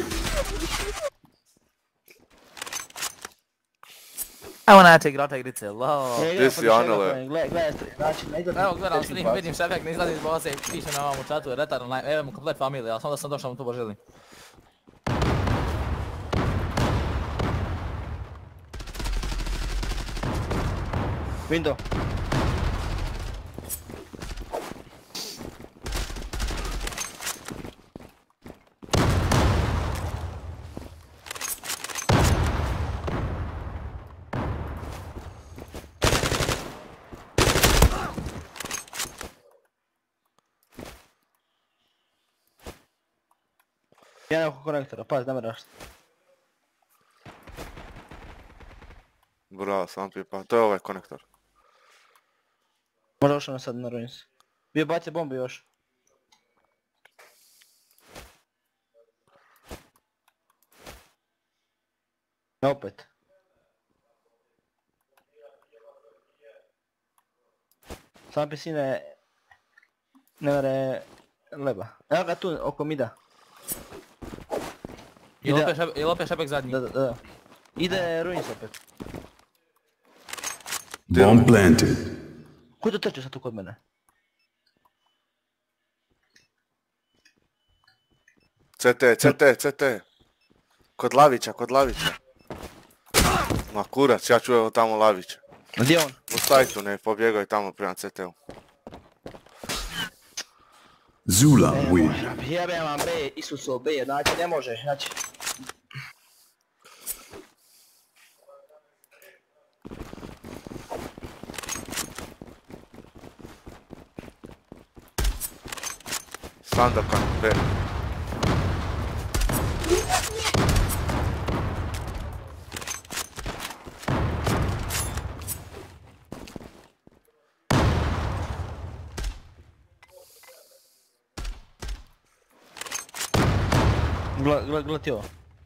Evo neće igrata igrice, lol. Gdje si, Anele? Gledaj, znači ne izgleda... Evo gledam stream, vidim Šefek ne izlazi iz baze i piše na ovom u chatu, retar online, evo mu komplet familija, ali samo da sam došao mu to poželim. Window. Jedan oko konektora, paz, da me rašta. Bravo, sam pipa. To je ovaj konektor. Možda došao na sad na ruins. Bio bacio bombu još. Opet. Sam pi sine... Ne vere... Leba. Evo ga tu oko mida. Jel opet šepek zadnji? Da. Ide ruins opet. Bomb planted. Ko to trče sad tu kod mene? CT. Kod Lavića. Ma kurac, ja ću evo tamo Lavića. Gdje je on? U sajtu ne, pobjegao je tamo prema CT-u. Zula win. Jebem vam B, Isuso B, znači ne može, znači... Sandakan, B. Gled ti ovo.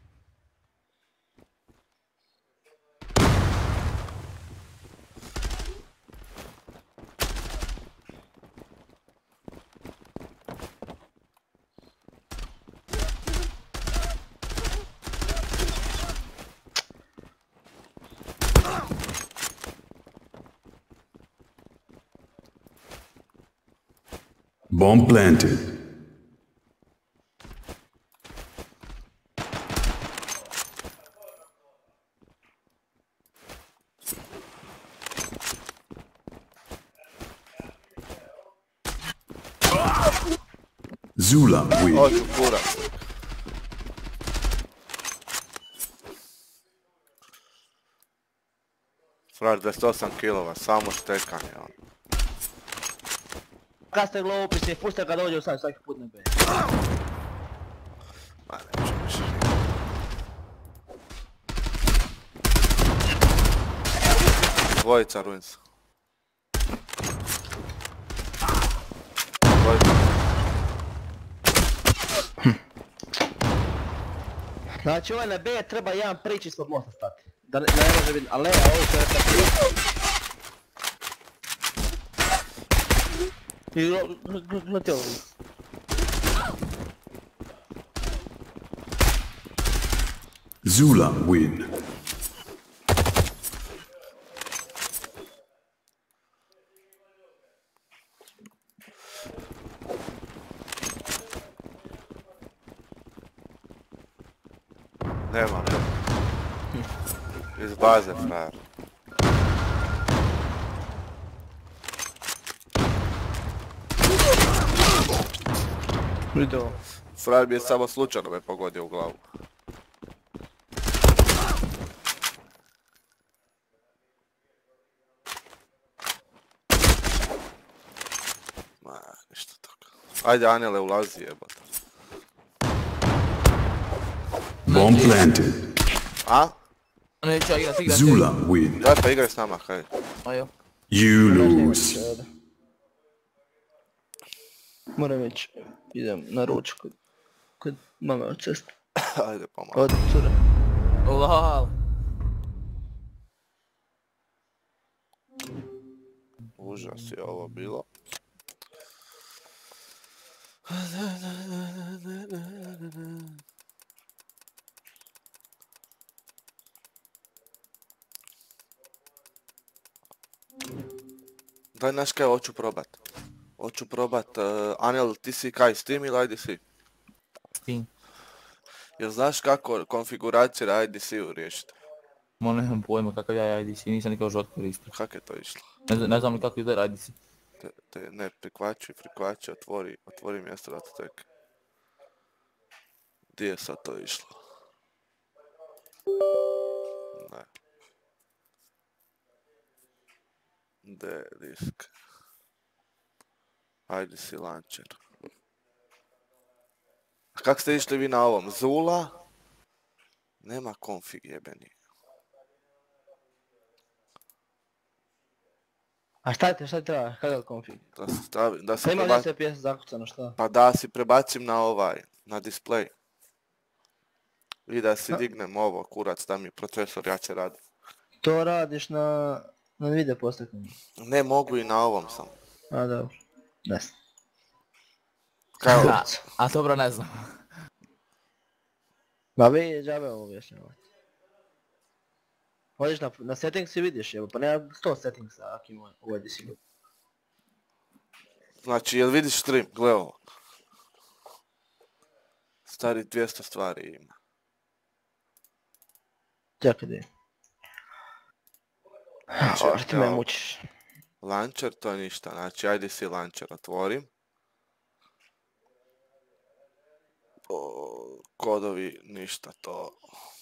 Bomb planted. Zula win. Hoću kurac. Fraž 28 kilova, samo štekanje on. Kad ste glovopisi, puste ga dođe u sam svaki put na B. Ma neću više. Dvojica ruins. Znači ovaj na B treba jedan prič ispod mosta stati. Da ne može vidjeti, ali ne, ovo će I gledi ovo. Zula win. Nema. Iz baze, frajer. Vidite ovo. Frajer bi je samo slučajno me pogodio u glavu. Ma, ništa tako. Ajde, Anjele, ulazi, jebate. Bomb planted. A? Neću igrat. Zula win. Daj pa igraj s nama, hajde. Ajo. You lose. Moram već, idem na ručak kod mame od cestu. Ajde, pomalo. Od cure. Lol. Užas je ovo bilo. Daj, znaš kaj, hoću probat. Anel, ti si kaj, Steam ili IDC? Steam. Jel znaš kako konfiguracije na IDC-u riješiti? Ma nemam pojma kakav ja IDC, nisam nikao život koristio. Kako je to išlo? Ne znam ni kako izgleda IDC. Ne, prikvači, otvori mjesto da to tek. Gdje je sad to išlo? Ne. D disk. IDC launcher. A kak ste išli vi na ovom? Zula? Nema config jebeni. A šta ti treba, kakav config? Da se stavi, da se Pa ima li prebaci, SPS zakucano, šta? pa da si prebacim na na display. I da si Ha? dignem ovo, kurac, da mi procesor jače radi. To radiš na video postakom. Ne mogu i na ovom sam. A dobro. Ne znam. Kao, A dobro ne znam. Ma vi džabe ovo objašnjavati. Odiš na settings i vidiš, evo, pa nema 100 settingsa ako ima u Edisinu. znači, jel vidiš stream? Gle ovo. Stari 200 stvari ima. Čekaj di. Ovo ti me evo, mučiš. Launcher, to je ništa. Znači, IDC launcher otvorim. Kodovi, ništa to.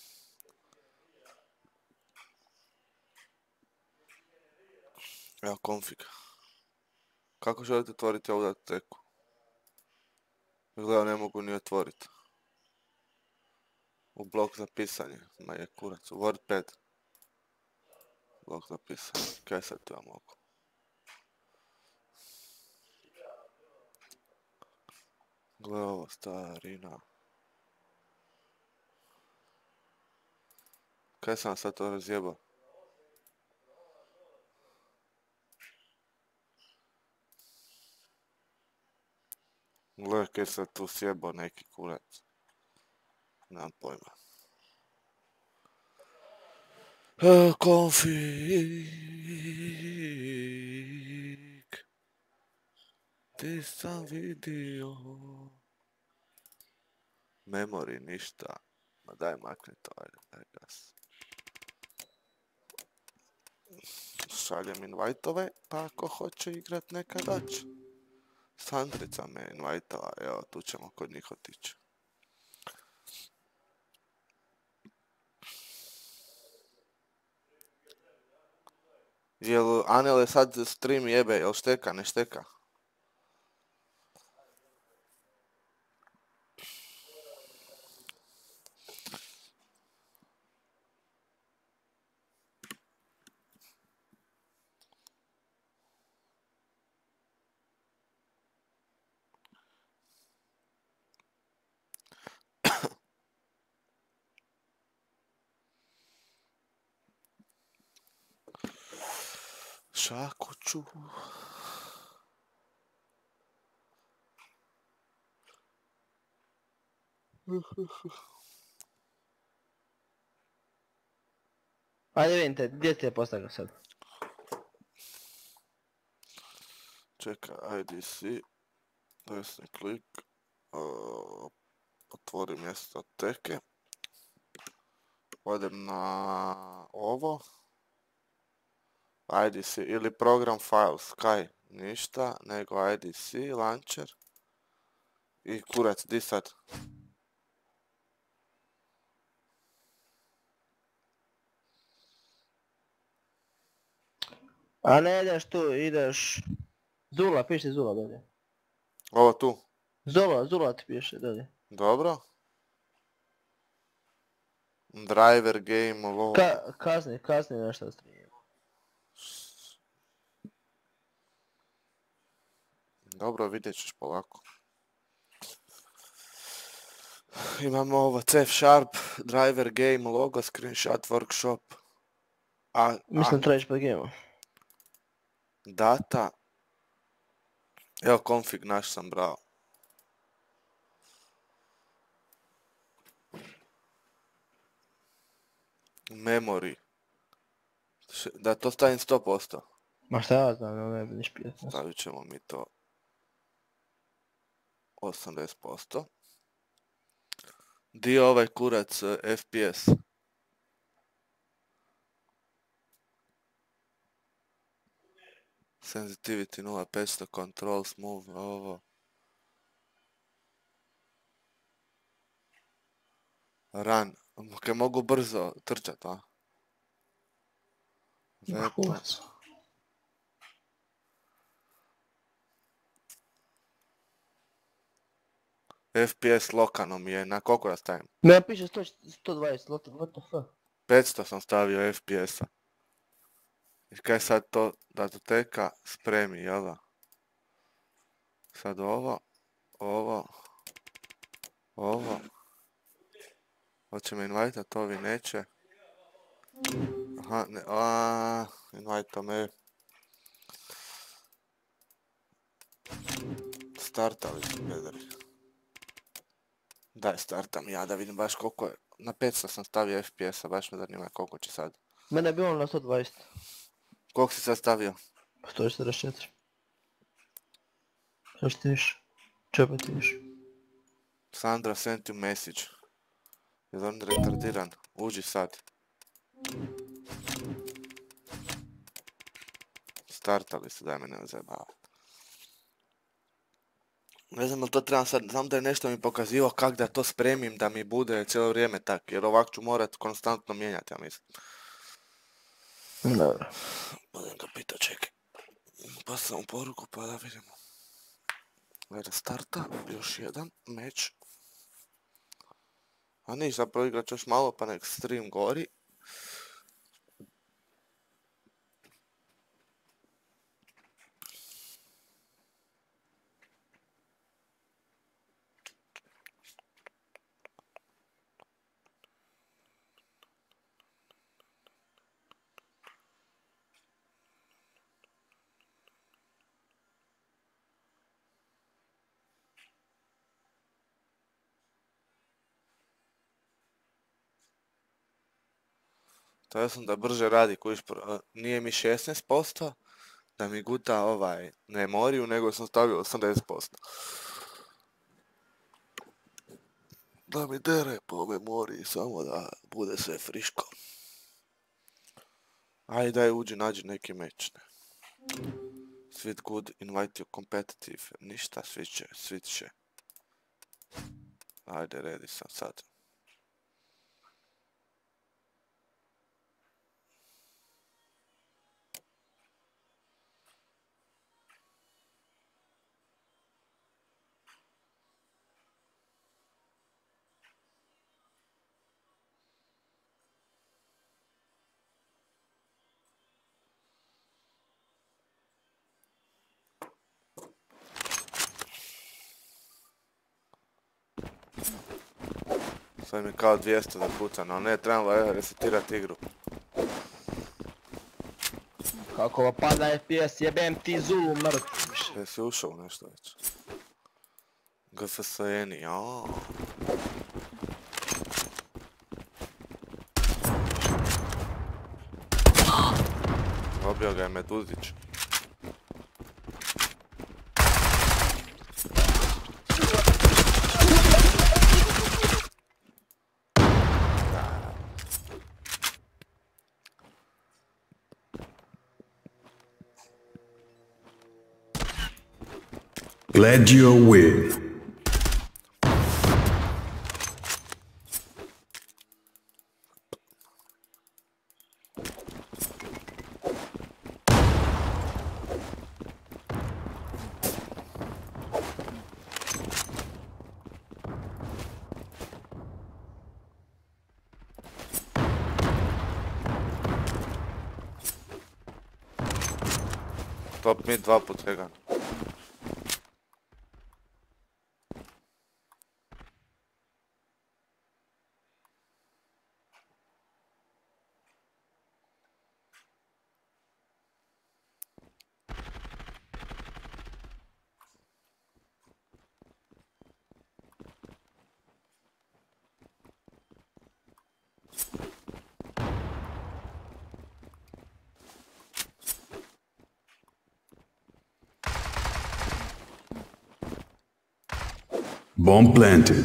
Evo config. Kako želite otvoriti ovu datoteku? Gledao, ne mogu ni otvoriti. U blok za pisanje. Ma je kurac. U WordPad. Blok za pisanje. Kaj sad to ja mogu? Gle ovo, starina. Kaj sam sad to razjebao? Gle, kaj sam tu sjebao neki kurac. Nemam pojma. Config. Ti sam vidio. Memory, ništa. Ma daj makni to, ajde, daj gas. Šaljem invite-ove, pa ako hoće igrat neka doći. Sandrica me invite-ova, evo, tu ćemo kod njih otići. Jel Anele sad stream jebe, jel šteka, ne šteka? Šakuću. Ajde vidite, gdje ti je postavio sad? Čekaj, IDC. Desni klik. Otvori mjesto teke. Odem na ovo. IDC ili program files, kaj? Ništa, nego IDC, launcher. I kurac, di sad? A ne ideš tu, ideš... Zula, piše Zula dolje. Ovo tu. Zula ti piše dolje. Dobro. Driver game, logo. Kasni nešto stream. Dobro, vidjet ćeš polako. Imamo ovo CF Sharp, driver game, logo, screenshot, workshop. Mislim trebaš pod game-om. Data. Evo config naš sam brao. Memory. Da to stavim 100%. Ma šta ja znam, ne bi niš pijet. Stavit ćemo mi to 80%. Dio ovaj kurac FPS. Sensitivity 0.500, control, smooth, ovo. Run. Kaj mogu brzo trčat, a? Kurac. FPS lokano mi je, na koliko da stavim? Ne, piše 120, what the fuck? 500 sam stavio FPS-a. I kaj sad to datoteka spremi, jel da? Sad ovo. Hoće me invajtat, ovi neće. Aha, ne, invajta me. Startali su bedari. Daj, startam ja da vidim baš koliko je. Na 500 sam stavio FPS-a, baš me zanima koliko će sad. Mene je bilo na 120. Koliko si sad stavio? 144. Što ti više? Čepa ti više? Sandra sent you message. Je on retardiran? Uđi sad. Startali su, daj me ne zajebavati. Ne znam li to trebam sad, znam da je nešto mi pokazivao kak da to spremim da mi bude cijelo vrijeme tak, jer ovak ću morat konstantno mijenjati, ja mislim. Dobro. Budem ga pitao, čekaj. Pa sam u poruku pa da vidimo. Gleda, starta, još jedan meč. A niš, zapravo igrat ću još malo pa nek stream gori. To sam da brže radi, kojiš, nije mi 16% da mi guta memoriju, nego sam stavio 80%. Da mi dere po memoriji, samo da bude sve friško. Ajde, daj uđi, nađi neki meč, ne. Sweet good, invite you competitive, ništa, svi će. Ajde, ready sam sad. Sad mi kao 200 da pucam, ali ne, trebam resetirati igru. Kako va pada FPS, jebem ti Zulu mrtv. Jesi ušao u nešto već? GFSN-i, aaa. Dobio ga je Meduzić. Glad you win. Top mid 2 put vegan. Bomb planted.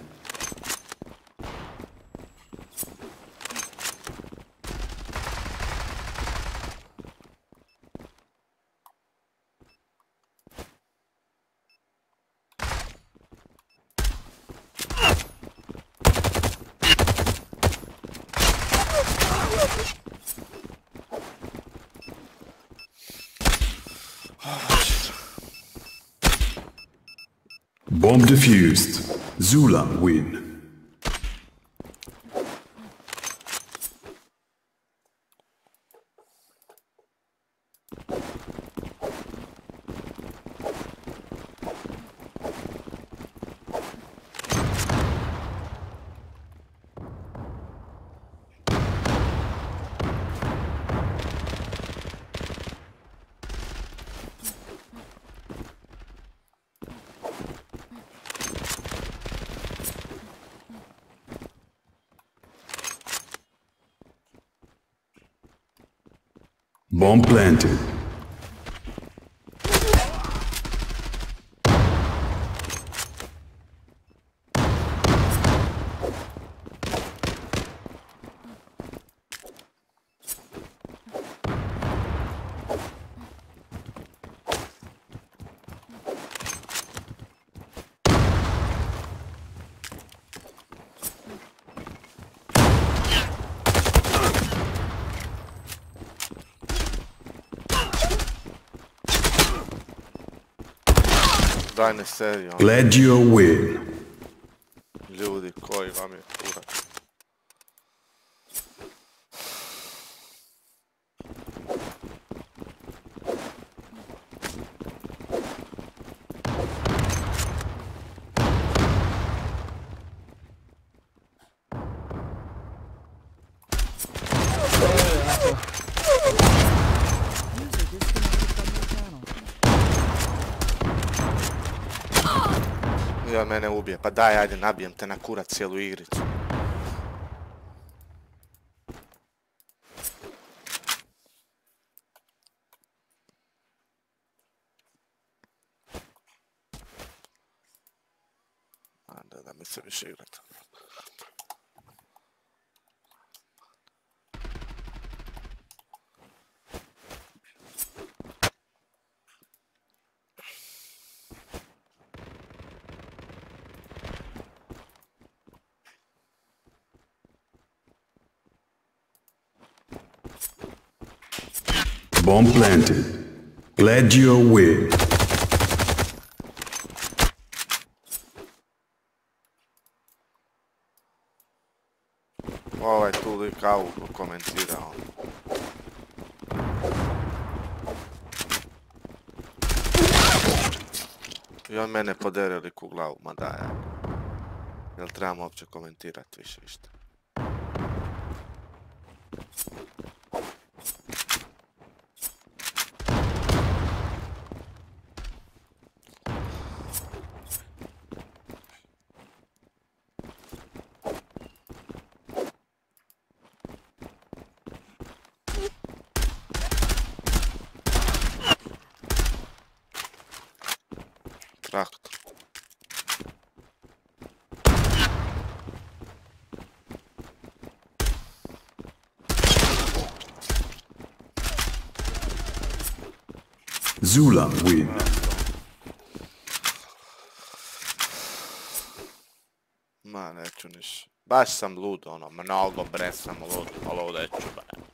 Bomb defused. Zula win. Bomb planted. Daj ne seriju. Glad you win. Ljudi, koji vam je kurac. I on mene ubije, pa daj, ajde, nabijem te na kurac cijelu igricu. Da mi se više igrati. Bomb planted. Glad you win. Ovaj tu lik au komentirao. I on mene podere lik u glavu, ma daj. Jel trebamo uopće komentirati više išto? Traktor. Zula win. Ma neću niš. Baš sam lud, ono, mnogo bre sam lud, ali neću bre.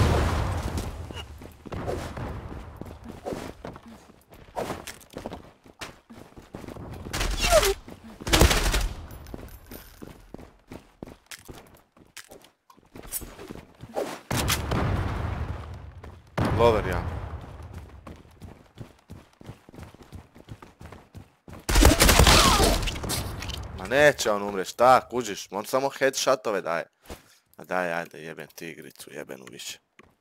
Lover ja. Ma neće on umre, šta, kužiš, on samo headshotove daje. Ma daj, ajde, jebem ti igricu, jebenu više.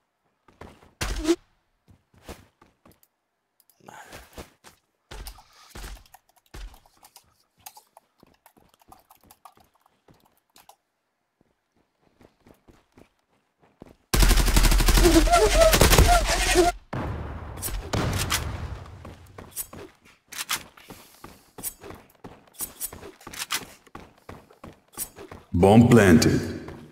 Bomb planted.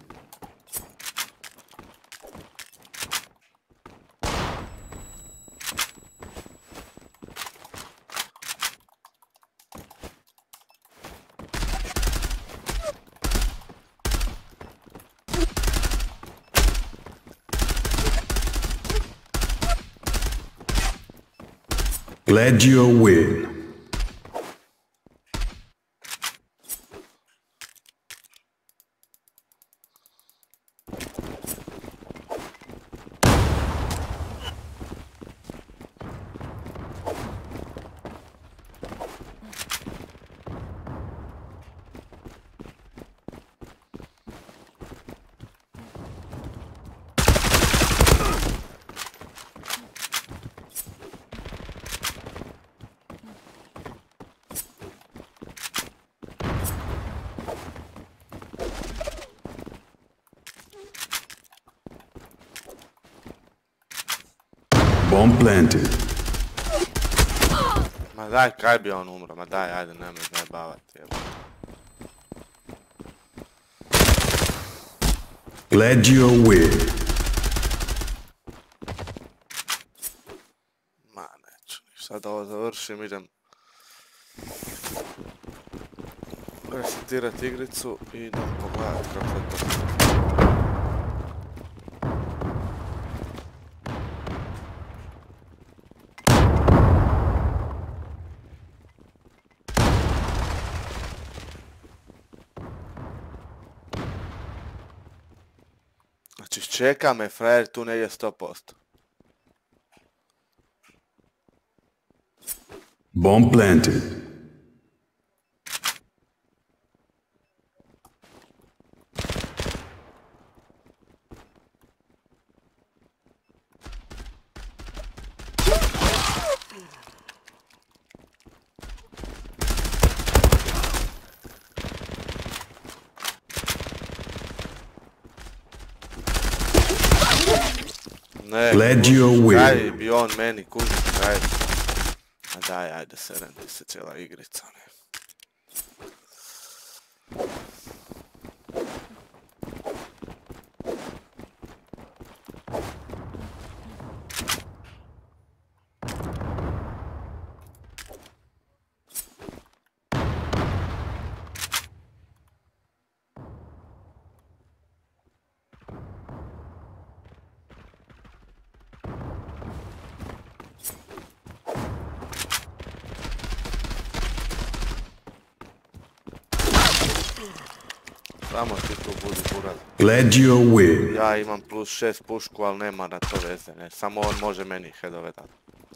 Glad you win. Bomb planted. Ma daj, kaj bi on umro, ma daj, ajde, nemoj zajebavati, jebo. Gladio win. Ma neću, sad ovo završim, idem resetirat igricu i idem pogledat kako je to. Znači, čeka me frajer tu negdje 100%. Bomb planted. Ne, Gladio kužiš, win. kaj bi on meni kužiš, kaj. A daj, ajde, serem ti se cijela igrica, ne. Samo ti tu budi buraz. Gladio win. Ja imam plus 6 pušku, ali nema na to veze, ne. Samo on može meni headove dati.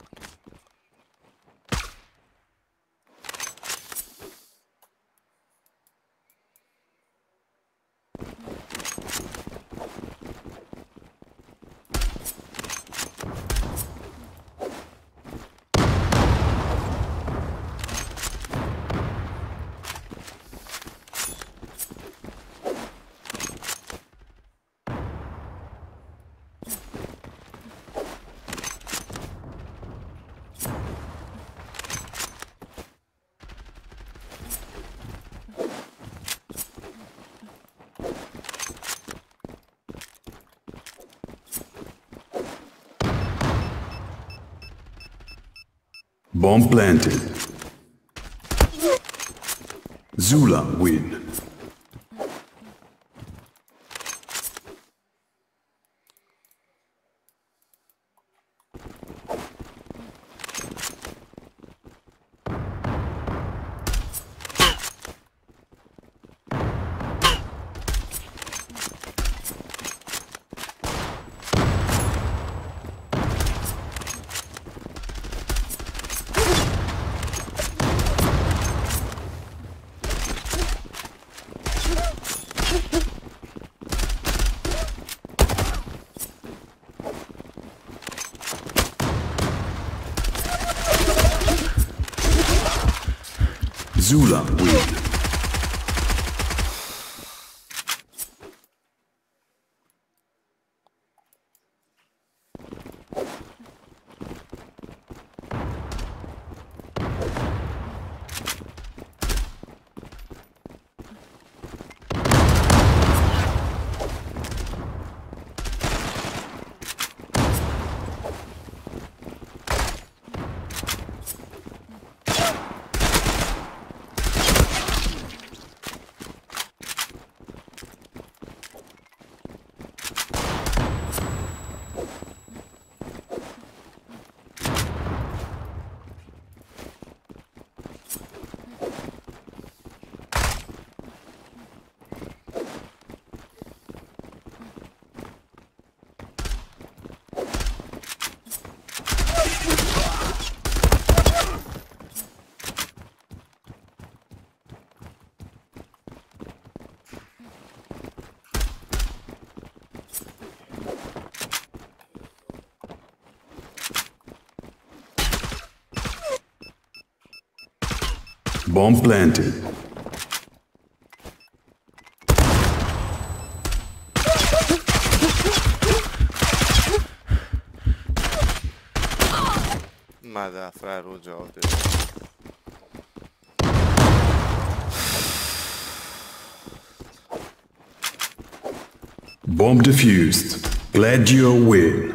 Bomb planted. Zula win. Zula win. Bomb planted. Ma da, frajer uđe ovdje. Bomb defused. Glad you win.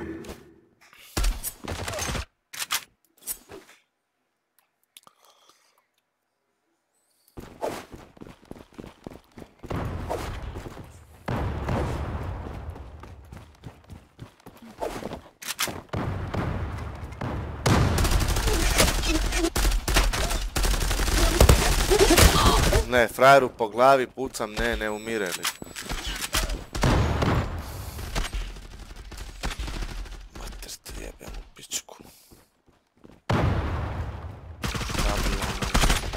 Ne, frajeru po glavi pucam, ne umire li. Mater ti jebem u pičku. Zabilo ono.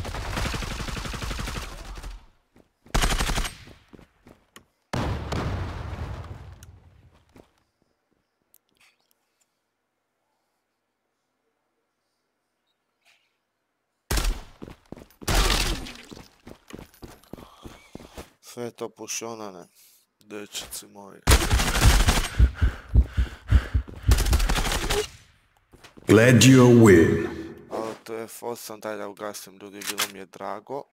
Sve je to pušionane, dečeci moji. Glad you win. Ali to je F8, daj da ugasim ljudi, bilo mi je drago.